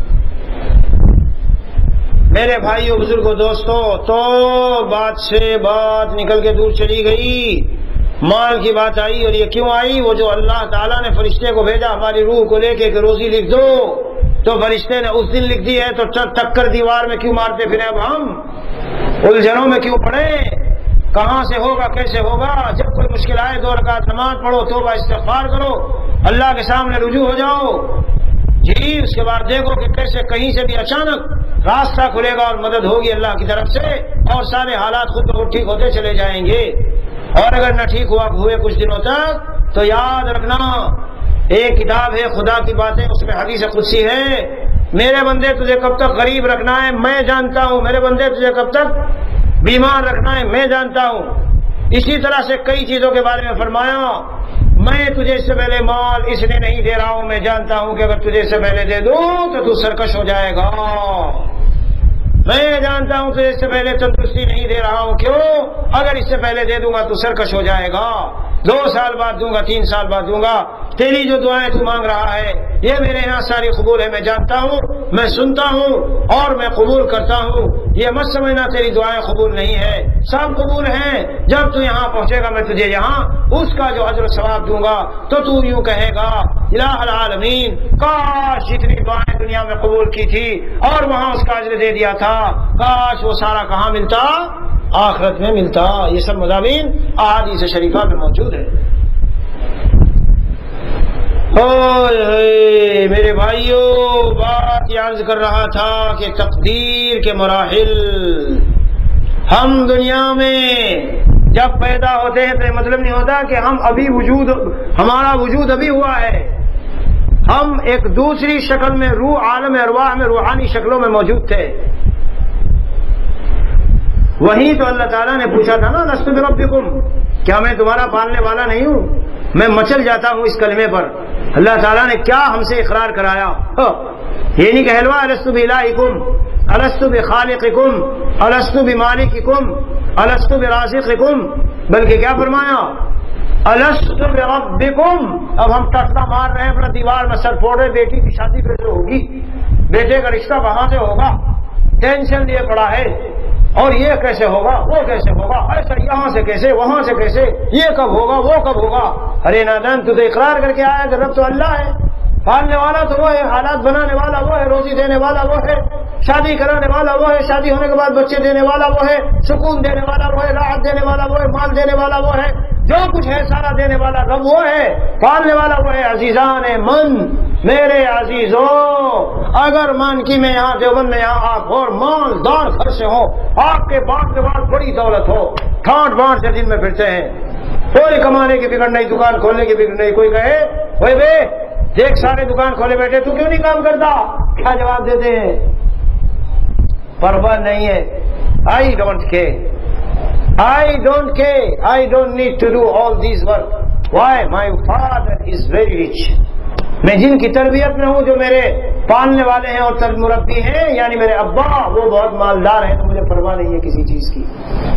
میرے بھائیوں بزرگوں دوستوں، تو بات سے بات نکل کے دور چلی گئی، مال کی بات آئی. اور یہ کیوں آئی؟ وہ جو اللہ تعالیٰ نے فرشتے کو بھیجا ہماری روح کو لے کے کہ روزی لکھ دو، تو فرشتے نے اس دن لکھ دی ہے، تو ٹکر دیوار میں کیوں مارتے پھرے؟ اب ہم الجھنوں میں کیوں پڑے؟ کہاں سے ہوگا، کیسے ہوگا؟ جب کوئی مشکل آئے دو رکعت نماز پڑھو، توبہ استغفار کرو، اللہ کے سامنے رجوع ہو جاؤ جی. اس کے بعد دیکھو کہ کیسے کہیں سے بھی اچانک راستہ کھلے گا اور مدد ہوگی اللہ کی طرف سے، اور سارے حالات خود بخود ٹھیک ہوتے چلے جائیں گے. اور اگر نہ ٹھیک ہوا ہوئے کچھ دنوں تک تو یاد رکھنا ایک کتاب ہے خدا کی باتیں، اس میں حدیث قدسی ہے، میرے بندے تجھے کب تک غریب رکھنا ہے میں جانتا ہوں، میرے بندے تجھے کب تک بیمار رکھنا ہے میں جانتا ہوں. اسی طرح سے کئی چیزوں کے بارے میں فرمایا، میں تجھے اس سے پہلے مال اس لیے نہیں دے رہا ہوں، میں جانتا ہوں کہ اگر تجھے اس سے پہلے دے دوں تو تو سرکش ہو جائے گا. میں جانتا ہوں تجھے اس سے پہلے تندرستی نہیں دے رہا ہوں، کیوں؟ اگر اس سے پہلے دے دوں گا تو سرکش ہو جائے گا. دو سال بعد دوں گا، تین سال بعد دوں گا. تیری جو دعائیں تو مانگ رہا ہے یہ میرے یہاں ساری قبول ہے، میں جانتا ہوں، میں سنتا ہوں اور میں قبول کرتا ہوں. یہ مت سمجھنا تیری دعائیں قبول نہیں ہے، سب قبول ہیں. جب تو یہاں پہنچے گا میں تجھے یہاں اس کا جو اجر و ثواب دوں گا تو تو یوں کہے گا الہ العالمین کاش جتنی دعائیں دنیا میں قبول کی تھی اور وہاں اس کا اجر دے دیا تھا، کاش وہ سارا کہاں ملتا؟ آخرت میں ملتا. یہ سب مضامین احادیث شریفہ میں موجود ہے. اوے میرے بھائیوں، بات یہ عرض کر رہا تھا کہ تقدیر کے مراحل، ہم دنیا میں جب پیدا ہوتے ہیں تو یہ مطلب نہیں ہوتا کہ ہم ابھی وجود ہمارا وجود ابھی ہوا ہے. ہم ایک دوسری شکل میں روح عالم ارواح میں روحانی شکلوں میں موجود تھے. وہی تو اللہ تعالیٰ نے پوچھا تھا نا لست بربکم، کیا میں تمہارا پالنے والا نہیں ہوں؟ میں مچل جاتا ہوں اس کلمے پر. اللہ تعالیٰ نے کیا ہم سے اقرار کرایا؟ یہ نہیں کہ حلوہ الست بالہکم، الست بخالقکم، الست بمالککم، الست برازقکم، بلکہ کیا فرمایا؟ الست بربکم. اب ہم ٹٹا مار رہے ہیں اپنا دیوار میں سر پھوڑ رہے، بیٹی کی شادی کیسے ہوگی، بیٹے کا رشتہ کہاں سے ہوگا، ٹینشن لیے پڑا ہے، اور یہ کیسے ہوگا، وہ کیسے ہوگا، ایسا یہاں سے کیسے، وہاں سے کیسے، یہ کب ہوگا، وہ کب ہوگا. ارے نادان تو اقرار کر کے آیا کہ رب تو اللہ ہے، پالنے والا تو وہ ہے، حالات بنانے والا وہ ہے، روزی دینے والا وہ ہے، شادی کرانے والا وہ ہے، شادی ہونے کے بعد بچے دینے والا وہ ہے، سکون دینے والا وہ ہے، راحت دینے والا وہ ہے، مال دینے والا وہ ہے، جو کچھ ہے سارا دینے والا رب وہ ہے، پالنے والا وہ ہے. عزیزان من، میرے عزیزوں، اگر مان کی میں یہاں دیوبند میں یہاں آپ اور مالدار گھر سے ہو، آپ کے باپ کے بعد بڑی دولت ہو، ٹھاٹ بانٹ سے دن میں پھرتے ہیں، کوئی کمانے کی فکر نہیں، دکان کھولنے کی فکر نہیں. کوئی کہے اوے بے دیکھ سارے دکان کھولے بیٹھے، تو کیوں نہیں کام کرتا؟ کیا جواب دیتے ہیں؟ پرواہ نہیں ہے. I don't care, I don't care, I don't need to do all these work. Why? My father is very rich. میں جن کی تربیت میں ہوں، جو میرے پالنے والے ہیں اور مربی ہیں، یعنی میرے ابا، وہ بہت مالدار ہیں، تو مجھے پرواہ نہیں ہے کسی چیز کی.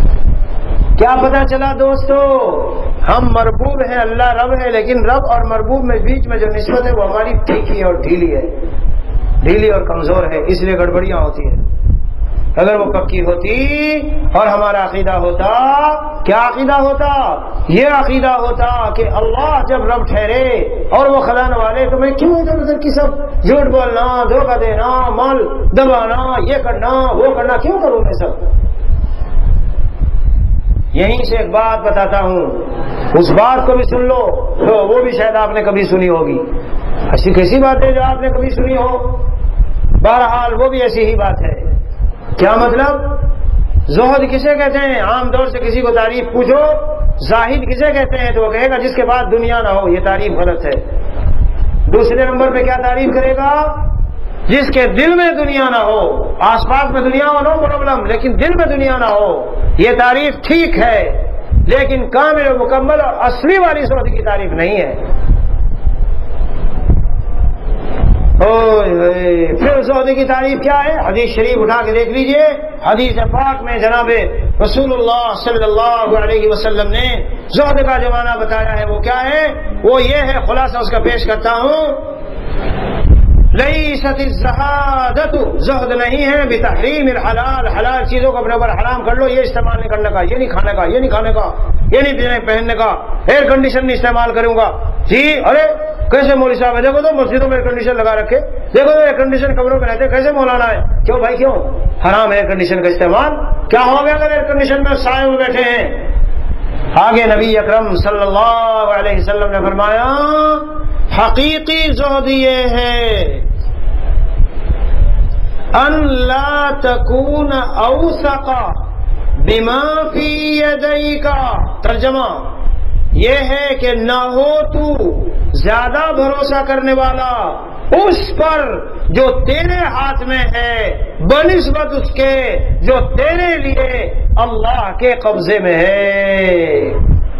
کیا پتا چلا دوستو؟ ہم مربوب ہیں، اللہ رب ہے، لیکن رب اور مربوب میں بیچ میں جو نسبت ہے وہ ہماری ٹھیکی ہے اور ڈھیلی ہے، ڈھیلی اور کمزور ہے، اس لیے گڑبڑیاں ہوتی ہیں. اگر وہ پکی ہوتی اور ہمارا عقیدہ ہوتا، کیا عقیدہ ہوتا؟ یہ عقیدہ ہوتا کہ اللہ جب رب ٹھہرے اور وہ خزانہ والے، تو میں کیوں ادھر ادھر کی سب جھوٹ بولنا، دھوکہ دینا، مال دبانا، یہ کرنا وہ کرنا کیوں کروں میں سب؟ یہیں سے ایک بات بتاتا ہوں، اس بات کو بھی سن لو، تو وہ بھی شاید آپ نے کبھی سنی ہوگی، ایسی کیسی بات ہے جو آپ نے کبھی سنی ہو؟ بہرحال وہ بھی ایسی ہی بات ہے۔ کیا مطلب؟ زہد کسے کہتے ہیں؟ عام طور سے کسی کو تعریف پوچھو زاہد کسے کہتے ہیں تو وہ کہے گا جس کے پاس دنیا نہ ہو، یہ تعریف غلط ہے۔ دوسرے نمبر پہ کیا تعریف کرے گا؟ جس کے دل میں دنیا نہ ہو، آس پاس میں دنیا ہو نو پرابلم، لیکن دل میں دنیا نہ ہو، یہ تعریف ٹھیک ہے، لیکن کامل و مکمل اور اصلی والی زہد کی تعریف نہیں ہے۔ پھر زہد کی تعریف کیا ہے؟ حدیث شریف اٹھا کے دیکھ لیجئے، حدیث پاک میں جناب رسول اللہ صلی اللہ علیہ وسلم نے زہد کا جو معنی بتایا ہے وہ کیا ہے؟ وہ یہ ہے، خلاصہ اس کا پیش کرتا ہوں، لیست الزہادۃ، زہد نہیں ہے بتحریم الحلال، حلال چیزوں کو اپنے اوپر حرام کر لو، یہ استعمال نہیں کرنے کا، یہ نہیں کھانے کا، یہ نہیں کھانے کا، یہ نہیں پہننے کا، ایئر کنڈیشن نہیں استعمال کروں گا۔ جی ارے کیسے مولوی صاحب ہے؟ دیکھو تو مسجدوں میں ایئر کنڈیشن لگا رکھے، دیکھو تو ایئر کنڈیشن کمروں میں رہتے، کیسے مولانا ہے؟ کیوں بھائی کیوں حرام ہے ایئر کنڈیشن کا استعمال؟ کیا ہو گیا اگر ایئر کنڈیشن میں سائے میں بیٹھے ہیں؟ آگے نبی اکرم صلی اللہ علیہ وسلم نے فرمایا حقیقی زہد یہ ہے ان لا تکون اوثق بما فی یدیک، ترجمہ یہ ہے کہ نہ ہو تو زیادہ بھروسہ کرنے والا اس پر جو تیرے ہاتھ میں ہے بنسبت اس کے جو تیرے لیے اللہ کے قبضے میں ہے۔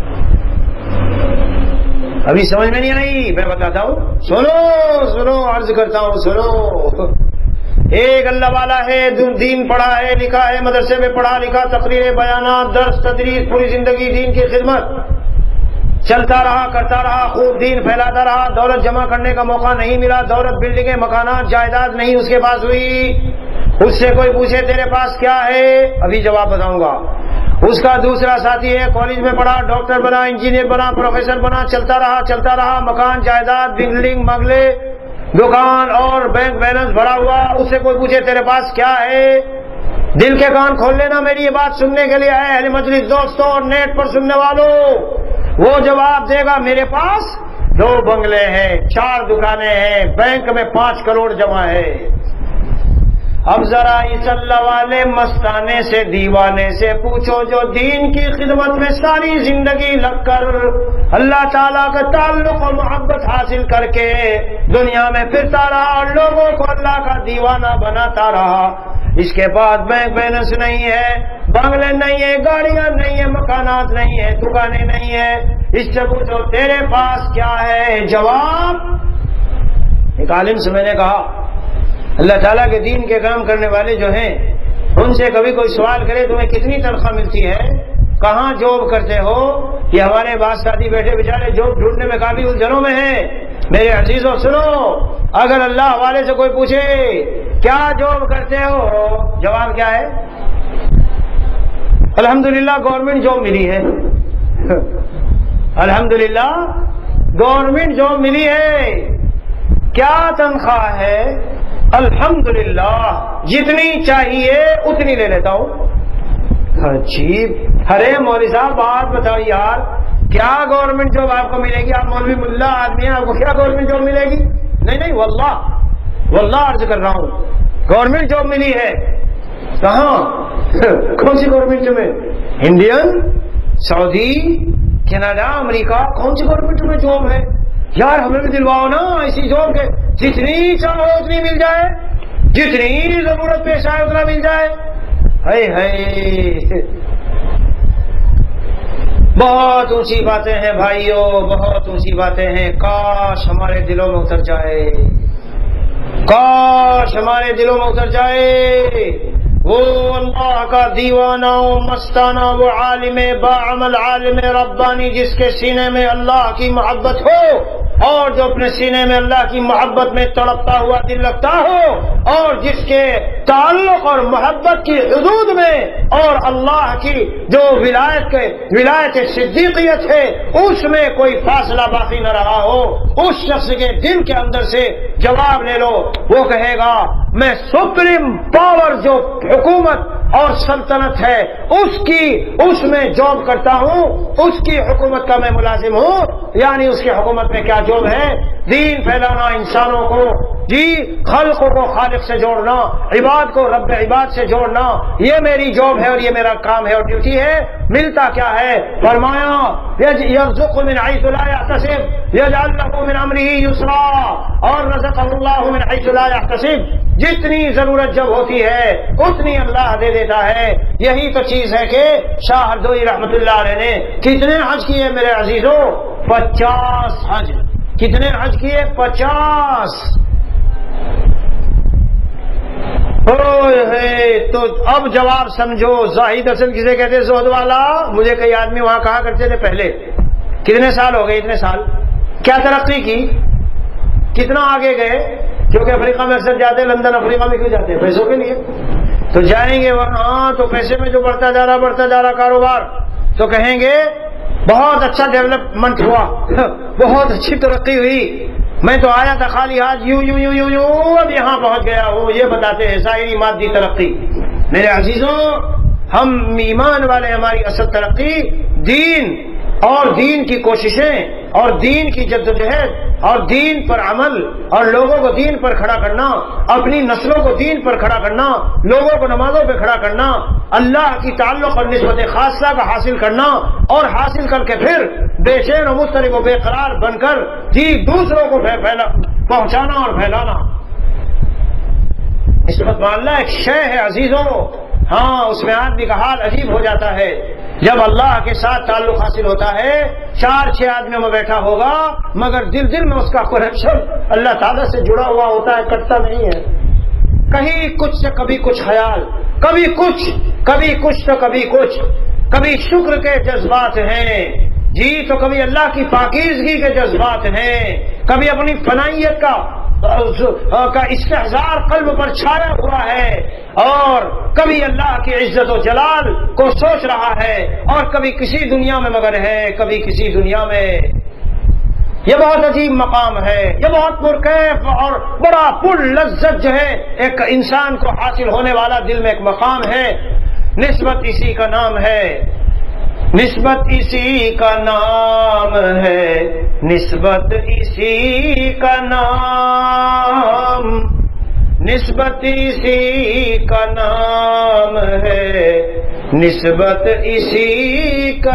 ابھی سمجھ میں نہیں آئی؟ میں بتاتا ہوں، سنو سنو عرض کرتا ہوں، سنو۔ ایک اللہ والا ہے، دین پڑھا ہے، لکھا ہے، مدرسے میں پڑھا لکھا، تقریر بیانات، درس تدریس، پوری زندگی دین کی خدمت چلتا رہا، کرتا رہا، خوب دین پھیلاتا رہا، دولت جمع کرنے کا موقع نہیں ملا، دولت بلڈنگیں مکانات جائیداد نہیں اس کے پاس ہوئی۔ اس سے کوئی پوچھے تیرے پاس کیا ہے؟ ابھی جواب بتاؤں گا۔ اس کا دوسرا ساتھی ہے، کالج میں پڑھا، ڈاکٹر بنا، انجینئر بنا، پروفیسر بنا، چلتا رہا چلتا رہا، مکان جائیداد بلڈنگ بنگلے دکان اور بینک بیلنس بڑا ہوا۔ اس سے کوئی پوچھے تیرے پاس کیا ہے؟ دل کے کان کھول لینا، میری یہ بات سننے کے لیے ہے اہل مجلس دوستوں اور نیٹ پر سننے والوں۔ وہ جواب دے گا میرے پاس دو بنگلے ہیں، چار دکانیں ہیں، بینک میں پانچ کروڑ جمع ہے۔ اب ذرا اس اللہ والے مستانے سے دیوانے سے پوچھو جو دین کی خدمت میں ساری زندگی لگ کر اللہ تعالیٰ کا تعلق اور محبت حاصل کر کے دنیا میں پھرتا رہا اور لوگوں کو اللہ کا دیوانہ بناتا رہا، اس کے بعد بینک بیلنس نہیں ہے، بنگلے نہیں ہے، گاڑیاں نہیں ہے، مکانات نہیں ہے، دکانیں نہیں ہے، اس سے پوچھو تیرے پاس کیا ہے؟ جواب ایک عالم سے میں نے کہا اللہ تعالیٰ کے دین کے کام کرنے والے جو ہیں ان سے کبھی کوئی سوال کرے تمہیں کتنی تنخواہ ملتی ہے، کہاں جاب کرتے ہو؟ یہ ہمارے بعض ساتھی بیٹھے بیچارے جاب ڈھونڈنے میں کافی الجھنوں میں ہیں۔ میرے عزیزوں سنو، اگر اللہ والے سے کوئی پوچھے کیا جاب کرتے ہو، جواب کیا ہے؟ الحمدللہ گورنمنٹ جاب ملی ہے، الحمدللہ گورنمنٹ جاب ملی ہے۔ کیا تنخواہ ہے؟ الحمدللہ جتنی چاہیے اتنی لے لیتا ہوں۔ عجیب، ارے مولوی صاحب بات بتاؤ یار، کیا گورنمنٹ جاب آپ کو ملے گی؟ آپ مولوی ملا آدمی ہیں، آپ کو کیا گورنمنٹ جاب ملے گی؟ نہیں نہیں واللہ واللہ عرض کر رہا ہوں، گورنمنٹ جاب ملی ہے۔ کہاں؟ کون سی گورنمنٹ میں؟ انڈین، سعودی، کینیڈا، امریکہ، کون سی گورنمنٹ میں جاب ہے؟ یار ہمیں بھی دلواؤ نا ایسی جاب کے جتنی چاہو اتنی مل جائے، جتنی ضرورت پیش آئے اتنا مل جائے۔ ہے ہے بہت اونچی باتیں ہیں بھائیوں، بہت اونچی باتیں ہیں، کاش ہمارے دلوں میں اتر جائے، کاش ہمارے دلوں میں اتر جائے۔ وہ اللہ کا دیوانہ و مستانہ، وہ عالم باعمل، عالم ربانی جس کے سینے میں اللہ کی محبت ہو اور جو اپنے سینے میں اللہ کی محبت میں تڑپتا ہوا دل رکھتا ہو، اور جس کے تعلق اور محبت کی حدود میں اور اللہ کی جو ولایت کے ولایت صدیقیت ہے اس میں کوئی فاصلہ باقی نہ رہا ہو، اس شخص کے دل کے اندر سے جواب لے لو، وہ کہے گا میں سپریم پاور جو حکومت اور سلطنت ہے اس کی، اس میں جاب کرتا ہوں، اس کی حکومت کا میں ملازم ہوں۔ یعنی اس کی حکومت میں کیا جاب ہے؟ دین پھیلانا، انسانوں کو جی خلق کو خالق سے جوڑنا، عباد کو رب عباد سے جوڑنا، یہ میری جاب ہے اور یہ میرا کام ہے اور ڈیوٹی ہے۔ ملتا کیا ہے؟ فرمایا یرزق من حیث لا یحتسب یجعل له من امرہ یسرا، اور رزقہ اللہ من حیث لا یحتسب، جتنی ضرورت جب ہوتی ہے اتنی اللہ دے دیتا ہے۔ یہی تو چیز ہے کہ شاہ ہردوئی رحمت اللہ علیہ نے کتنے حج کیے میرے عزیزوں؟ پچاس حج۔ کتنے حج کیے؟ پچاس۔ تو اب جواب سمجھو، زاہد اصل کسے کہتے؟ زہد والا۔ مجھے کئی آدمی وہاں کہا کرتے تھے پہلے، کتنے سال ہو گئے؟ اتنے سال کیا ترقی کی، کتنا آگے گئے؟ کیونکہ افریقہ میں اکثر جاتے، لندن افریقہ میں کیوں جاتے ہیں؟ پیسوں کے لیے۔ تو جائیں گے وہاں تو پیسے میں جو بڑھتا جا رہا بڑھتا جا رہا کاروبار، تو کہیں گے بہت اچھا ڈیولپمنٹ ہوا، بہت اچھی ترقی ہوئی، میں تو آیا تھا خالی ہاتھ، یوں یوں یوں یوں یوں اب یہاں پہنچ گیا ہوں۔ یہ بتاتے ہیں ظاہری مادی ترقی۔ میرے عزیزوں، ہم ایمان والے، ہماری اصل ترقی دین اور دین کی کوششیں اور دین کی جدوجہد اور دین پر عمل اور لوگوں کو دین پر کھڑا کرنا، اپنی نسلوں کو دین پر کھڑا کرنا، لوگوں کو نمازوں پہ کھڑا کرنا، اللہ کی تعلق اور نسبت خاصہ کا حاصل کرنا، اور حاصل کر کے پھر بے چین و مضطرب و بے قرار بن کر جی دوسروں کو پھیلا پہنچانا اور پھیلانا۔ نسبت معلّہ ایک شے ہے عزیزوں، ہاں اس میں آدمی کا حال عجیب ہو جاتا ہے جب اللہ کے ساتھ تعلق حاصل ہوتا ہے۔ چار چھ آدمیوں میں بیٹھا ہوگا مگر دل دل میں اس کا کنیکشن اللہ تعالیٰ سے جڑا ہوا ہوتا ہے، کٹتا نہیں ہے۔ کہیں کچھ سے کبھی کچھ خیال، کبھی کچھ کبھی کچھ تو کبھی کچھ، کبھی شکر کے جذبات ہیں جی، تو کبھی اللہ کی پاکیزگی کے جذبات ہیں، کبھی اپنی فنائیت کا کا استحضار قلب پر چھایا ہوا ہے، اور کبھی اللہ کی عزت و جلال کو سوچ رہا ہے، اور کبھی کسی دنیا میں مگر ہے، کبھی کسی دنیا میں۔ یہ بہت عجیب مقام ہے، یہ بہت پرکیف اور بڑا پر لذت جو ہے ایک انسان کو حاصل ہونے والا دل میں ایک مقام ہے۔ نسبت اسی کا نام ہے، نسبت اسی کا نام ہے، نسبت اسی کا نام، نسبت اسی کا نام ہے، نسبت اسی کا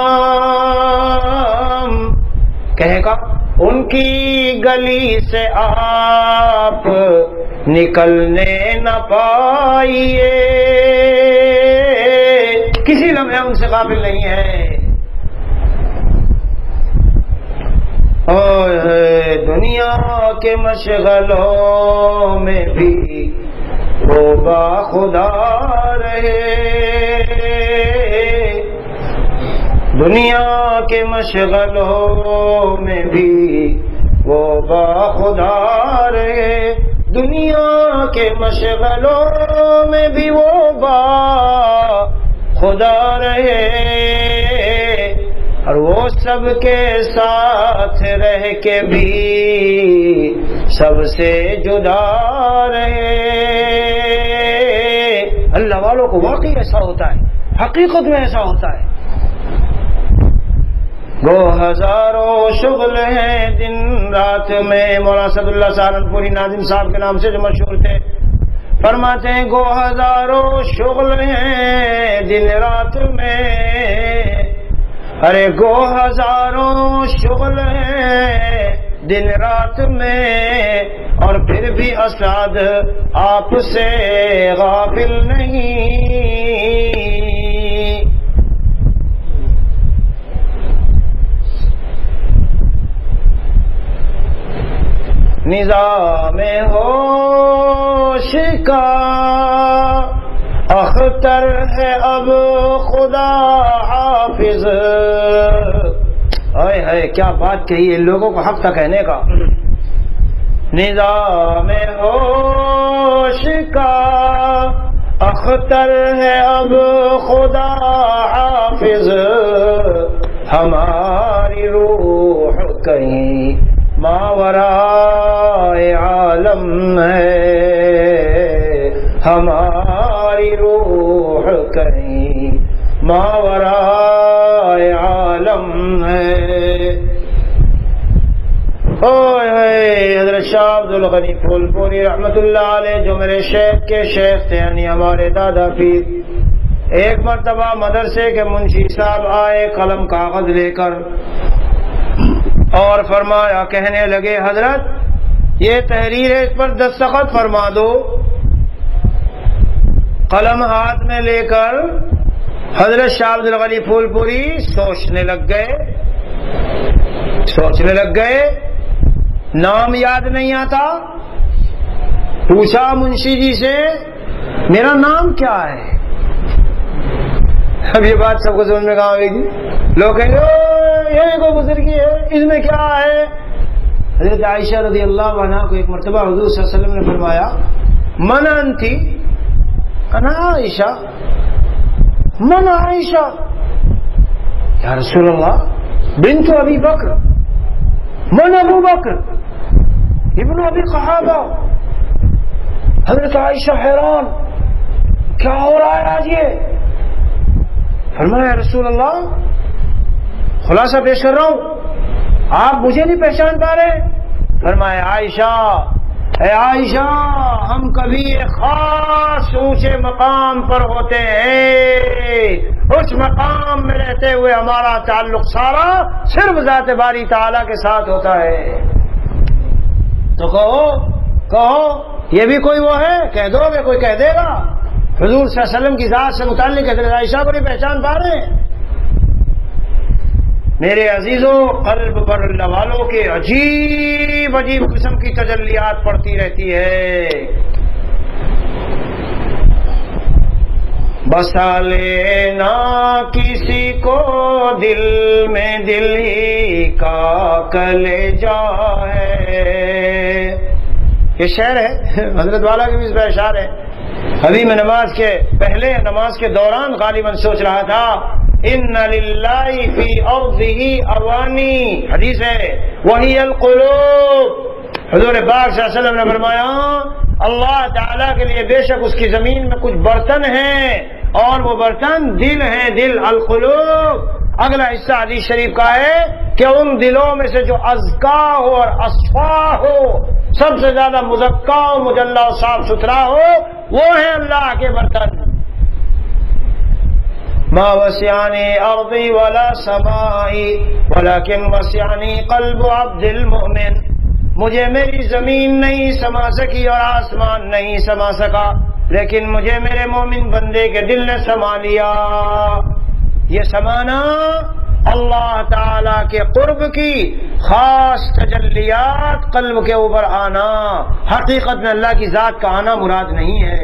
نام۔ کہے گا ان کی گلی سے آپ نکلنے نہ پائیے، کسی لمحے ان سے قابل نہیں ہے۔ اوہ دنیا کے مشغلوں میں بھی وہ باخدا رہے، دنیا کے مشغلوں میں بھی وہ باخدا رہے، دنیا کے مشغلوں میں بھی وہ با خدا رہے، اور وہ سب کے ساتھ رہ کے بھی سب سے جدا رہے۔ اللہ والوں کو واقعی ایسا ہوتا ہے، حقیقت میں ایسا ہوتا ہے۔ گو ہزاروں شغل ہیں دن رات میں، مولانا اسد اللہ سہارنپوری ناظم صاحب کے نام سے جو مشہور تھے، فرماتے ہیں گو ہزاروں شغل ہیں دن رات میں، ارے گو ہزاروں شغل ہیں دن رات میں، اور پھر بھی اسعد آپ سے غافل نہیں۔ نظام ہوش کا اختر ہے اب خدا حافظ۔ اے ہے کیا بات کہی ہے لوگوں کو حق تھا کہنے کا۔ نظام ہوش کا اختر ہے اب خدا حافظ، ہماری روح کہیں ماورائے عالم ہے، ہماری روح کہیں ماورائے عالم ہے۔ اوے حضرت شاہ عبد الغنی پھول پوری رحمت اللہ علیہ جو میرے شیخ کے شیخ تھے، یعنی ہمارے دادا پیر، ایک مرتبہ مدرسے کے منشی صاحب آئے قلم کاغذ لے کر اور فرمایا، کہنے لگے حضرت یہ تحریر ہے، اس پر دستخط فرما دو۔ قلم ہاتھ میں لے کر حضرت شاہ عبد الغنی پھول پوری سوچنے لگ گئے سوچنے لگ گئے نام یاد نہیں آتا۔ پوچھا منشی جی سے، میرا نام کیا ہے؟ اب یہ بات سب کو سمجھ میں کہاں آئے گی؟ لوگ کہیں گے یہ کوئی بزرگی ہے، اس میں کیا ہے؟ حضرت عائشہ رضی اللہ عنہا کو ایک مرتبہ حضور صلی اللہ علیہ وسلم نے فرمایا، من انتی؟ انا عائشہ۔ من عائشہ؟ یا رسول اللہ بنت ابی بکر۔ من ابو بکر؟ ابن ابی قحافہ۔ حضرت عائشہ حیران، کیا ہو رہا ہے آج یہ؟ فرمایا رسول اللہ خلاصہ پیش کر رہا ہوں، آپ مجھے نہیں پہچان پا رہے؟ فرمایا عائشہ، اے عائشہ، ہم کبھی ایک خاص اونچے مقام پر ہوتے ہیں، اس مقام میں رہتے ہوئے ہمارا تعلق سارا صرف ذات باری تعالیٰ کے ساتھ ہوتا ہے۔ تو کہو کہو یہ بھی کوئی وہ ہے؟ کہہ دو گے، کوئی کہہ دے گا؟ حضور صلی اللہ علیہ وسلم کی ذات سے متعلق حضرت عائشہ کو نہیں پہچان پا رہے ہیں؟ میرے عزیزوں، قلب پر اللہ والوں کے عجیب عجیب قسم کی تجلیات پڑتی رہتی ہے۔ بسا لینا کسی کو دل میں دل ہی کا کلیجا ہے۔ یہ شعر ہے حضرت والا کے بھی اس پہ اشعار ہے۔ ابھی میں نماز کے پہلے نماز کے دوران غالباً سوچ رہا تھا، ان للہ فی ارضہ اوانی، حدیث ہے، وہی القلوب۔ حضور پاک صلی اللہ علیہ وسلم نے فرمایا، اللہ تعالیٰ کے لیے بے شک اس کی زمین میں کچھ برتن ہیں، اور وہ برتن دل ہیں، دل، القلوب۔ اگلا حصہ حدیث شریف کا ہے کہ ان دلوں میں سے جو ازکا ہو اور اصفا ہو، سب سے زیادہ مزکا و مجلا و صاف ستھرا ہو، وہ ہیں اللہ کے برتن۔ ما وسعنی ارضی ولا سمائی ولکن وسعنی قلب عبد المؤمن۔ مجھے میری زمین نہیں سما سکی اور آسمان نہیں سما سکا، لیکن مجھے میرے مومن بندے کے دل نے سما لیا۔ یہ سمانا اللہ تعالی کے قرب کی خاص تجلیات، قلب کے اوپر آنا، حقیقت میں اللہ کی ذات کا آنا مراد نہیں ہے۔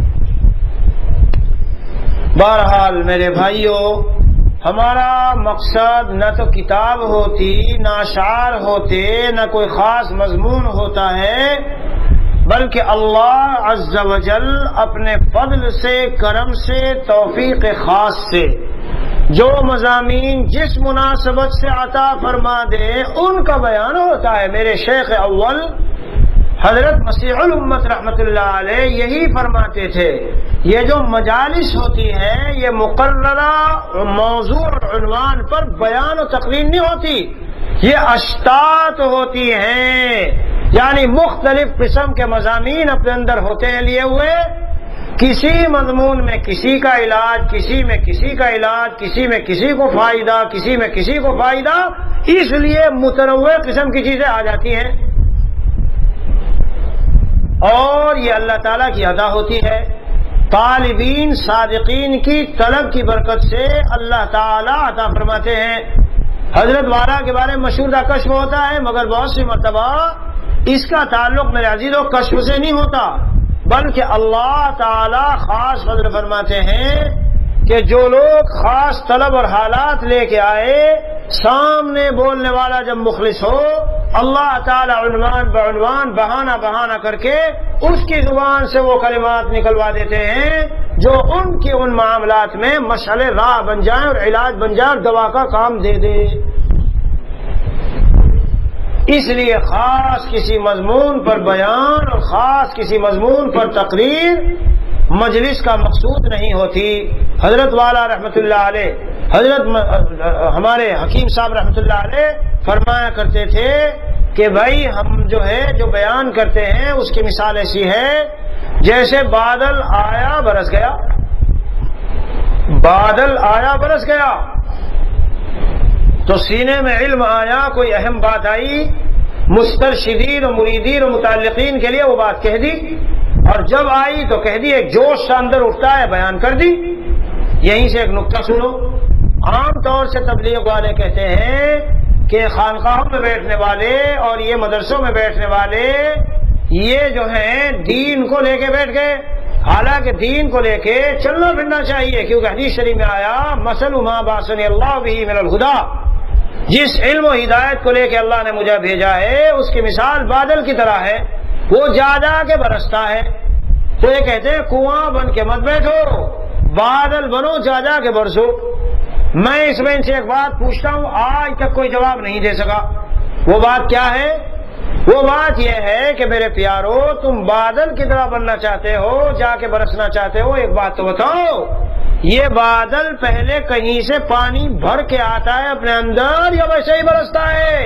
بہرحال میرے بھائیوں، ہمارا مقصد نہ تو کتاب ہوتی، نہ اشعار ہوتے، نہ کوئی خاص مضمون ہوتا ہے، بلکہ اللہ عز و جل اپنے فضل سے، کرم سے، توفیق خاص سے جو مضامین جس مناسبت سے عطا فرما دے ان کا بیان ہوتا ہے۔ میرے شیخ اول حضرت مسیح الامت رحمت اللہ علیہ یہی فرماتے تھے، یہ جو مجالس ہوتی ہیں یہ مقررہ موضوع اور عنوان پر بیان و تقریر نہیں ہوتی، یہ اشتات ہوتی ہیں، یعنی مختلف قسم کے مضامین اپنے اندر ہوتے ہیں لیے ہوئے، کسی مضمون میں کسی کا علاج، کسی میں کسی کا علاج، کسی میں کسی کو فائدہ، کسی میں کسی کو فائدہ، اس لیے متنوع قسم کی چیزیں آ جاتی ہیں، اور یہ اللہ تعالیٰ کی عطا ہوتی ہے۔ طالبین صادقین کی طلب کی برکت سے اللہ تعالیٰ عطا فرماتے ہیں۔ حضرت والا کے بارے میں مشہور دا کشف ہوتا ہے، مگر بہت سی مرتبہ اس کا تعلق میرے عزیزوں کشف سے نہیں ہوتا، بلکہ اللہ تعالیٰ خاص فضل فرماتے ہیں کہ جو لوگ خاص طلب اور حالات لے کے آئے، سامنے بولنے والا جب مخلص ہو، اللہ تعالیٰ عنوان بعنوان بہانہ بہانہ کر کے اس کی زبان سے وہ کلمات نکلوا دیتے ہیں جو ان کے ان معاملات میں مشعل راہ بن جائیں اور علاج بن جائیں اور دوا کا کام دے دے۔ اس لیے خاص کسی مضمون پر بیان اور خاص کسی مضمون پر تقریر مجلس کا مقصود نہیں ہوتی، حضرت والا رحمت اللہ علیہ، حضرت ہمارے حکیم صاحب رحمت اللہ علیہ فرمایا کرتے تھے کہ بھائی ہم جو ہے جو بیان کرتے ہیں اس کی مثال ایسی ہے جیسے بادل آیا برس گیا، بادل آیا برس گیا، تو سینے میں علم آیا، کوئی اہم بات آئی، مسترشدین و مریدین و متعلقین کے لیے وہ بات کہہ دی، اور جب آئی تو کہہ دی، ایک جوش سا اندر اٹھتا ہے، بیان کر دی۔ یہیں سے ایک نکتہ سنو، عام طور سے تبلیغ والے کہتے ہیں کہ خانقاہوں میں بیٹھنے والے اور یہ مدرسوں میں بیٹھنے والے یہ جو ہیں دین کو لے کے بیٹھ گئے، حالانکہ دین کو لے کے چلنا پھرنا چاہیے، کیونکہ حدیث شریف میں آیا مثل ما بعثنی اللہ بہ من الہدی، جس علم و ہدایت کو لے کے اللہ نے مجھے بھیجا ہے اس کی مثال بادل کی طرح ہے، وہ جا جا کے برستا ہے۔ تو یہ کہتے ہیں کنواں بن کے مت بیٹھو، بادل بنو، جا جا کے برسو۔ میں اس میں ان سے ایک بات پوچھتا ہوں، آج تک کوئی جواب نہیں دے سکا۔ وہ بات کیا ہے؟ وہ بات یہ ہے کہ میرے پیارو، تم بادل کی طرح بننا چاہتے ہو، جا کے برسنا چاہتے ہو، ایک بات تو بتاؤ، یہ بادل پہلے کہیں سے پانی بھر کے آتا ہے اپنے اندر یا ویسے ہی برستا ہے؟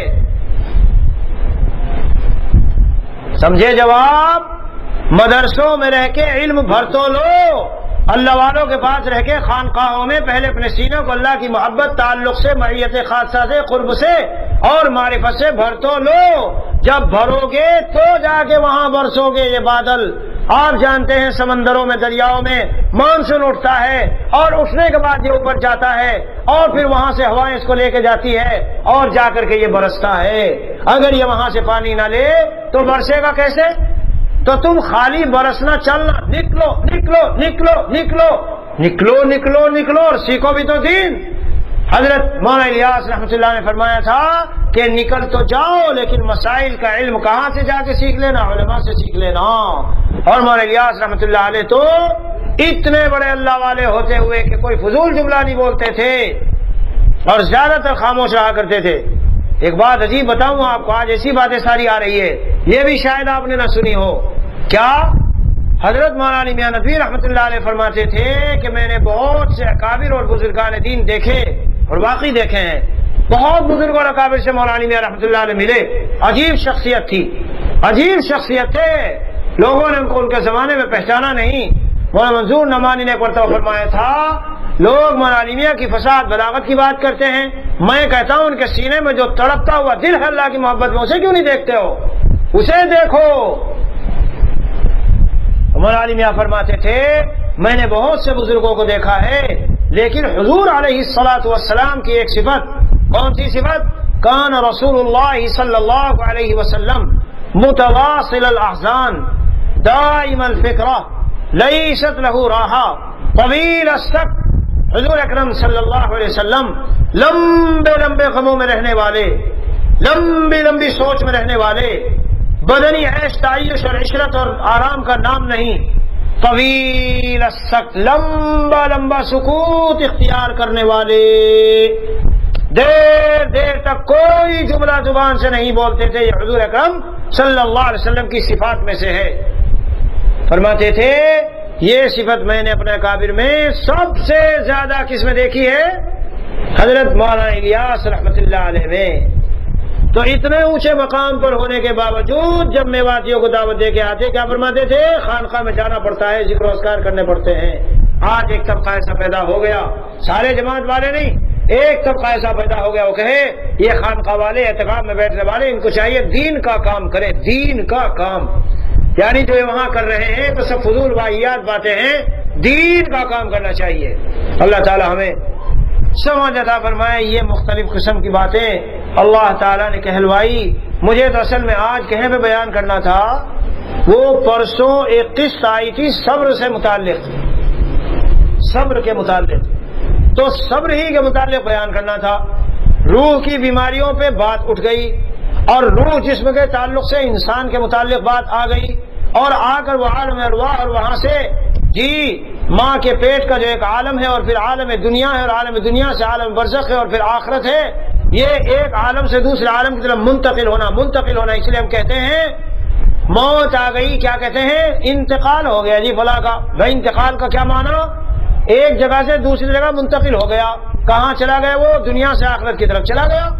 سمجھے جواب؟ مدرسوں میں رہ کے علم بھر تو لو، اللہ والوں کے پاس رہ کے خانقاہوں میں پہلے اپنے سینوں کو اللہ کی محبت، تعلق سے، معیت خاصہ سے، قرب سے اور معرفت سے بھر تو لو، جب بھرو گے تو جا کے وہاں برسو گے یہ بادل۔ آپ جانتے ہیں سمندروں میں، دریاؤں میں مانسون اٹھتا ہے اور اٹھنے کے بعد یہ اوپر جاتا ہے اور پھر وہاں سے ہوائیں اس کو لے کے جاتی ہے اور جا کر کے یہ برستا ہے۔ اگر یہ وہاں سے پانی نہ لے تو برسے گا کیسے؟ تو تم خالی برسنا چلنا، نکلو نکلو نکلو نکلو نکلو نکلو نکلو اور سیکھو بھی تو دین۔ حضرت مولانا الیاس رحمۃ اللہ نے فرمایا تھا کہ نکل تو جاؤ لیکن مسائل کا علم کہاں سے جا کے سیکھ لینا؟ علماء سے سیکھ لینا۔ اور مولانا الیاس رحمۃ اللہ علیہ تو اتنے بڑے اللہ والے ہوتے ہوئے کہ کوئی فضول جملہ نہیں بولتے تھے اور زیادہ تر خاموش رہا کرتے تھے۔ ایک بات عجیب بتاؤں آپ کو، آج ایسی باتیں ساری آ رہی ہے، یہ بھی شاید آپ نے نہ سنی ہو۔ کیا؟ حضرت مولانا میاں نبی رحمۃ اللہ علیہ فرماتے تھے کہ میں نے بہت سے اکابر اور بزرگان دین دیکھے اور واقعی دیکھے ہیں، بہت بزرگ اور اکابر سے مولانا میاں رحمۃ اللہ علیہ ملے، عجیب شخصیت تھی، عجیب شخصیت تھے، لوگوں نے ان کو ان کے زمانے میں پہچانا نہیں۔ مولانا منظور نعمانی نے ایک مرتبہ فرمایا تھا، لوگ مولانا میاں کی فساد بلاغت کی بات کرتے ہیں، میں کہتا ہوں ان کے سینے میں جو تڑپتا ہوا دل ہے اللہ کی محبت میں، اسے کیوں نہیں دیکھتے ہو؟ اسے دیکھو۔ مولانا میاں فرماتے تھے میں نے بہت سے بزرگوں کو دیکھا ہے لیکن حضور علیہ الصلاۃ والسلام کی ایک صفت، کون سی صفت؟ کان رسول اللہ صلی اللہ علیہ وسلم متواصل الاحزان دائم الفکرہ لیست له راحہ طویل السق۔ حضور اکرم صلی اللہ علیہ وسلم لمبے لمبے غموں میں رہنے والے، لمبی لمبی سوچ میں رہنے والے، بدنی عیش تعیش اور عشرت اور آرام کا نام نہیں، طویل السکت، لمبا لمبا سکوت اختیار کرنے والے، دیر دیر تک کوئی جملہ زبان سے نہیں بولتے تھے۔ یہ حضور اکرم صلی اللہ علیہ وسلم کی صفات میں سے ہے۔ فرماتے تھے یہ صفت میں نے اپنے اکابر میں سب سے زیادہ کس میں دیکھی ہے؟ حضرت مولانا الیاس رحمۃ اللہ علیہ میں۔ تو اتنے اونچے مقام پر ہونے کے باوجود جب میواتیوں کو دعوت دے کے آتے، کیا فرماتے تھے؟ خانقاہ میں جانا پڑتا ہے، ذکر و اذکار کرنے پڑتے ہیں۔ آج ایک طبقہ ایسا پیدا ہو گیا، سارے جماعت والے نہیں، ایک طبقہ ایسا پیدا ہو گیا، وہ کہے یہ خانقاہ والے، اعتکاف میں بیٹھنے والے، ان کو چاہیے دین کا کام کرے، دین کا کام، یعنی جو یہ وہاں کر رہے ہیں تو سب فضول واہیات باتیں ہیں، دین کا کام کرنا چاہیے۔ اللہ تعالی ہمیں سمجھ عطا فرمائے۔ یہ مختلف قسم کی باتیں اللہ تعالیٰ نے کہلوائی۔ مجھے تو اصل میں آج کہیں پہ بیان کرنا تھا، وہ پرسوں ایک قسط آئی تھی صبر سے متعلق، صبر کے متعلق، تو صبر ہی کے متعلق بیان کرنا تھا۔ روح کی بیماریوں پہ بات اٹھ گئی اور روح جسم کے تعلق سے انسان کے متعلق بات آ گئی، اور آ کر وہ عالم ارواح اور وہاں سے جی ماں کے پیٹ کا جو ایک عالم ہے اور پھر عالم دنیا ہے اور عالم دنیا سے عالم برزخ ہے اور پھر آخرت ہے، یہ ایک عالم سے دوسرے عالم کی طرف منتقل ہونا، منتقل ہونا اس لیے ہم کہتے ہیں موت آ گئی، کیا کہتے ہیں؟ انتقال ہو گیا جی فلاں کا۔ بھائی انتقال کا کیا معنی؟ ایک جگہ سے دوسری جگہ منتقل ہو گیا. کہاں چلا گیا؟ وہ دنیا سے آخرت کی طرف چلا گیا.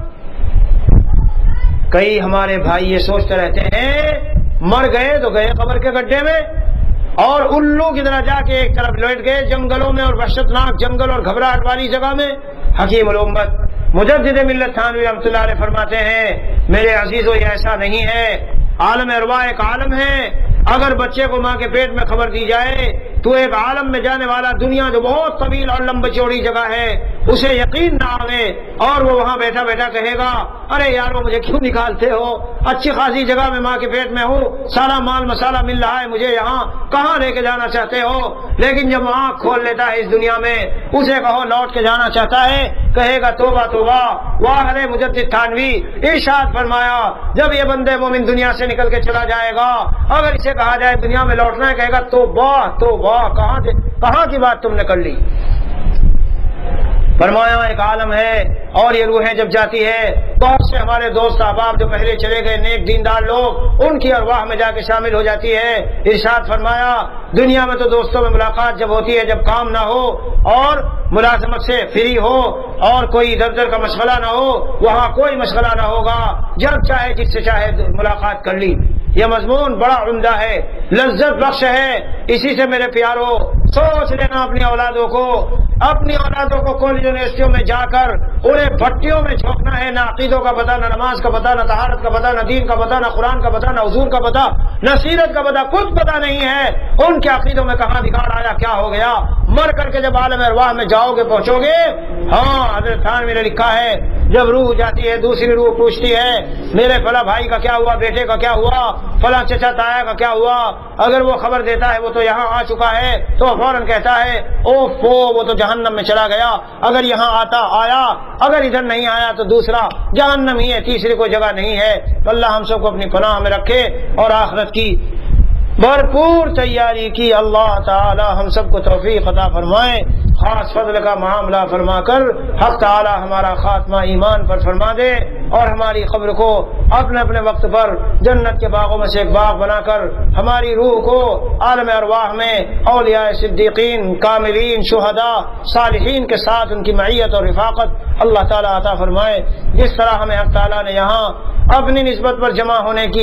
کئی ہمارے بھائی یہ سوچتے رہتے ہیں مر گئے تو گئے قبر کے گڈھے میں، اور الو کی طرح جا کے ایک طرف لیٹ گئے جنگلوں میں، اور وحشتناک جنگل اور گھبراہٹ والی جگہ میں. حکیم الامت مجدد ملت تھانوی رحمۃ اللہ علیہ فرماتے ہیں میرے عزیزو یہ ایسا نہیں ہے. عالم ارواح ایک عالم ہے. اگر بچے کو ماں کے پیٹ میں خبر دی جائے تو ایک عالم میں جانے والا دنیا جو بہت طویل اور لمبی چوڑی جگہ ہے اسے یقین نہ آئے، اور وہ وہاں بیٹھا بیٹھا کہے گا ارے یار وہ مجھے کیوں نکالتے ہو، اچھی خاصی جگہ میں ماں کے پیٹ میں ہوں، سارا مال مسالہ مل رہا ہے، مجھے یہاں کہاں لے کے جانا چاہتے ہو؟ لیکن جب وہ آنکھ کھول لیتا ہے اس دنیا میں، اسے کہو لوٹ کے جانا چاہتا ہے، کہے گا توبہ توبہ. واہ ارے مجدد تھانوی ارشاد فرمایا جب یہ بندے مومن دنیا سے نکل کے چلا جائے گا، اگر اسے کہا جائے دنیا میں لوٹنا ہے، کہے گا توبہ توبہ، کہاں کہاں کی بات تم نے کر لی. فرمایا ایک عالم ہے، اور یہ روحیں جب جاتی ہے بہت سے ہمارے دوست احباب جو پہلے چلے گئے نیک دیندار لوگ ان کی ارواح میں جا کے شامل ہو جاتی ہے. ارشاد فرمایا دنیا میں تو دوستوں میں ملاقات جب ہوتی ہے جب کام نہ ہو اور ملازمت سے فری ہو اور کوئی ادھر ادھر کا مشغلہ نہ ہو، وہاں کوئی مشغلہ نہ ہوگا، جب چاہے جس سے چاہے ملاقات کر لی. یہ مضمون بڑا عمدہ ہے، لذت بخش ہے. اسی سے میرے پیارو سوچ لینا اپنی اولادوں کو، اپنی اولادوں کو کالج یونیورسٹیوں میں جا کر انہیں بھٹیوں میں جھونکنا ہے. نہ عقیدوں کا پتہ، نہ نماز کا پتہ، نہ طہارت کا پتہ، نہ دین کا پتہ، نہ قرآن کا پتہ، نہ حضور کا پتہ، نہ سیرت کا پتہ، کچھ پتہ نہیں ہے. ان کے عقیدوں میں کہاں بگاڑ آیا، کیا ہو گیا. مر کر کے جب عالم ارواح میں جاؤ گے پہنچو گے، ہاں حضرت تھانوی نے لکھا ہے جب روح جاتی ہے دوسری روح پوچھتی ہے میرے فلاں بھائی کا کیا ہوا، بیٹے کا کیا ہوا، فلاں چچا تایا کا کیا ہوا. اگر وہ خبر دیتا ہے وہ تو یہاں آ چکا ہے تو فوراً کہتا ہے او فو وہ تو جہنم میں چلا گیا. اگر یہاں آتا آیا، اگر ادھر نہیں آیا تو دوسرا جہنم ہی ہے، تیسری کوئی جگہ نہیں ہے. تو اللہ ہم سب کو اپنی پناہ میں رکھے اور آخرت کی بھرپور تیاری کی اللہ تعالی ہم سب کو توفیق عطا فرمائے. خاص فضل کا معاملہ فرما کر حق تعالی ہمارا خاتمہ ایمان پر فرما دے، اور ہماری قبر کو اپنے اپنے وقت پر جنت کے باغوں میں سے ایک باغ بنا کر ہماری روح کو عالم ارواح میں اولیاء صدیقین کاملین شہداء صالحین کے ساتھ ان کی معیت اور رفاقت اللہ تعالی عطا فرمائے. جس طرح ہمیں حق تعالی نے یہاں اپنی نسبت پر جمع ہونے کی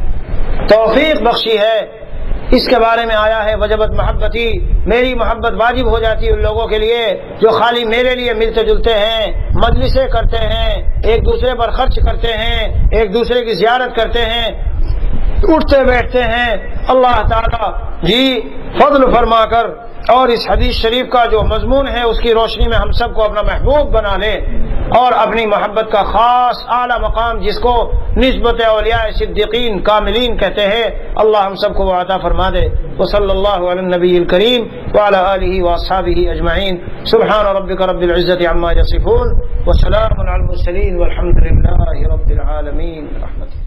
توفیق بخشی ہے، اس کے بارے میں آیا ہے وجبت محبتی، میری محبت واجب ہو جاتی ہے ان لوگوں کے لیے جو خالی میرے لیے ملتے جلتے ہیں، مجلسیں کرتے ہیں، ایک دوسرے پر خرچ کرتے ہیں، ایک دوسرے کی زیارت کرتے ہیں، اٹھتے بیٹھتے ہیں. اللہ تعالی جی فضل فرما کر اور اس حدیث شریف کا جو مضمون ہے اس کی روشنی میں ہم سب کو اپنا محبوب بنا لے، اور اپنی محبت کا خاص اعلیٰ مقام جس کو نسبت اولیاء صدیقین کاملین کہتے ہیں اللہ ہم سب کو وہ عطا فرما دے. وصلی اللہ علی النبی الکریم وعلی آلہ واصحابہ اجمعین. سبحان ربک رب العزة عما یصفون وسلام علی المرسلین والحمد للہ رب العالمین.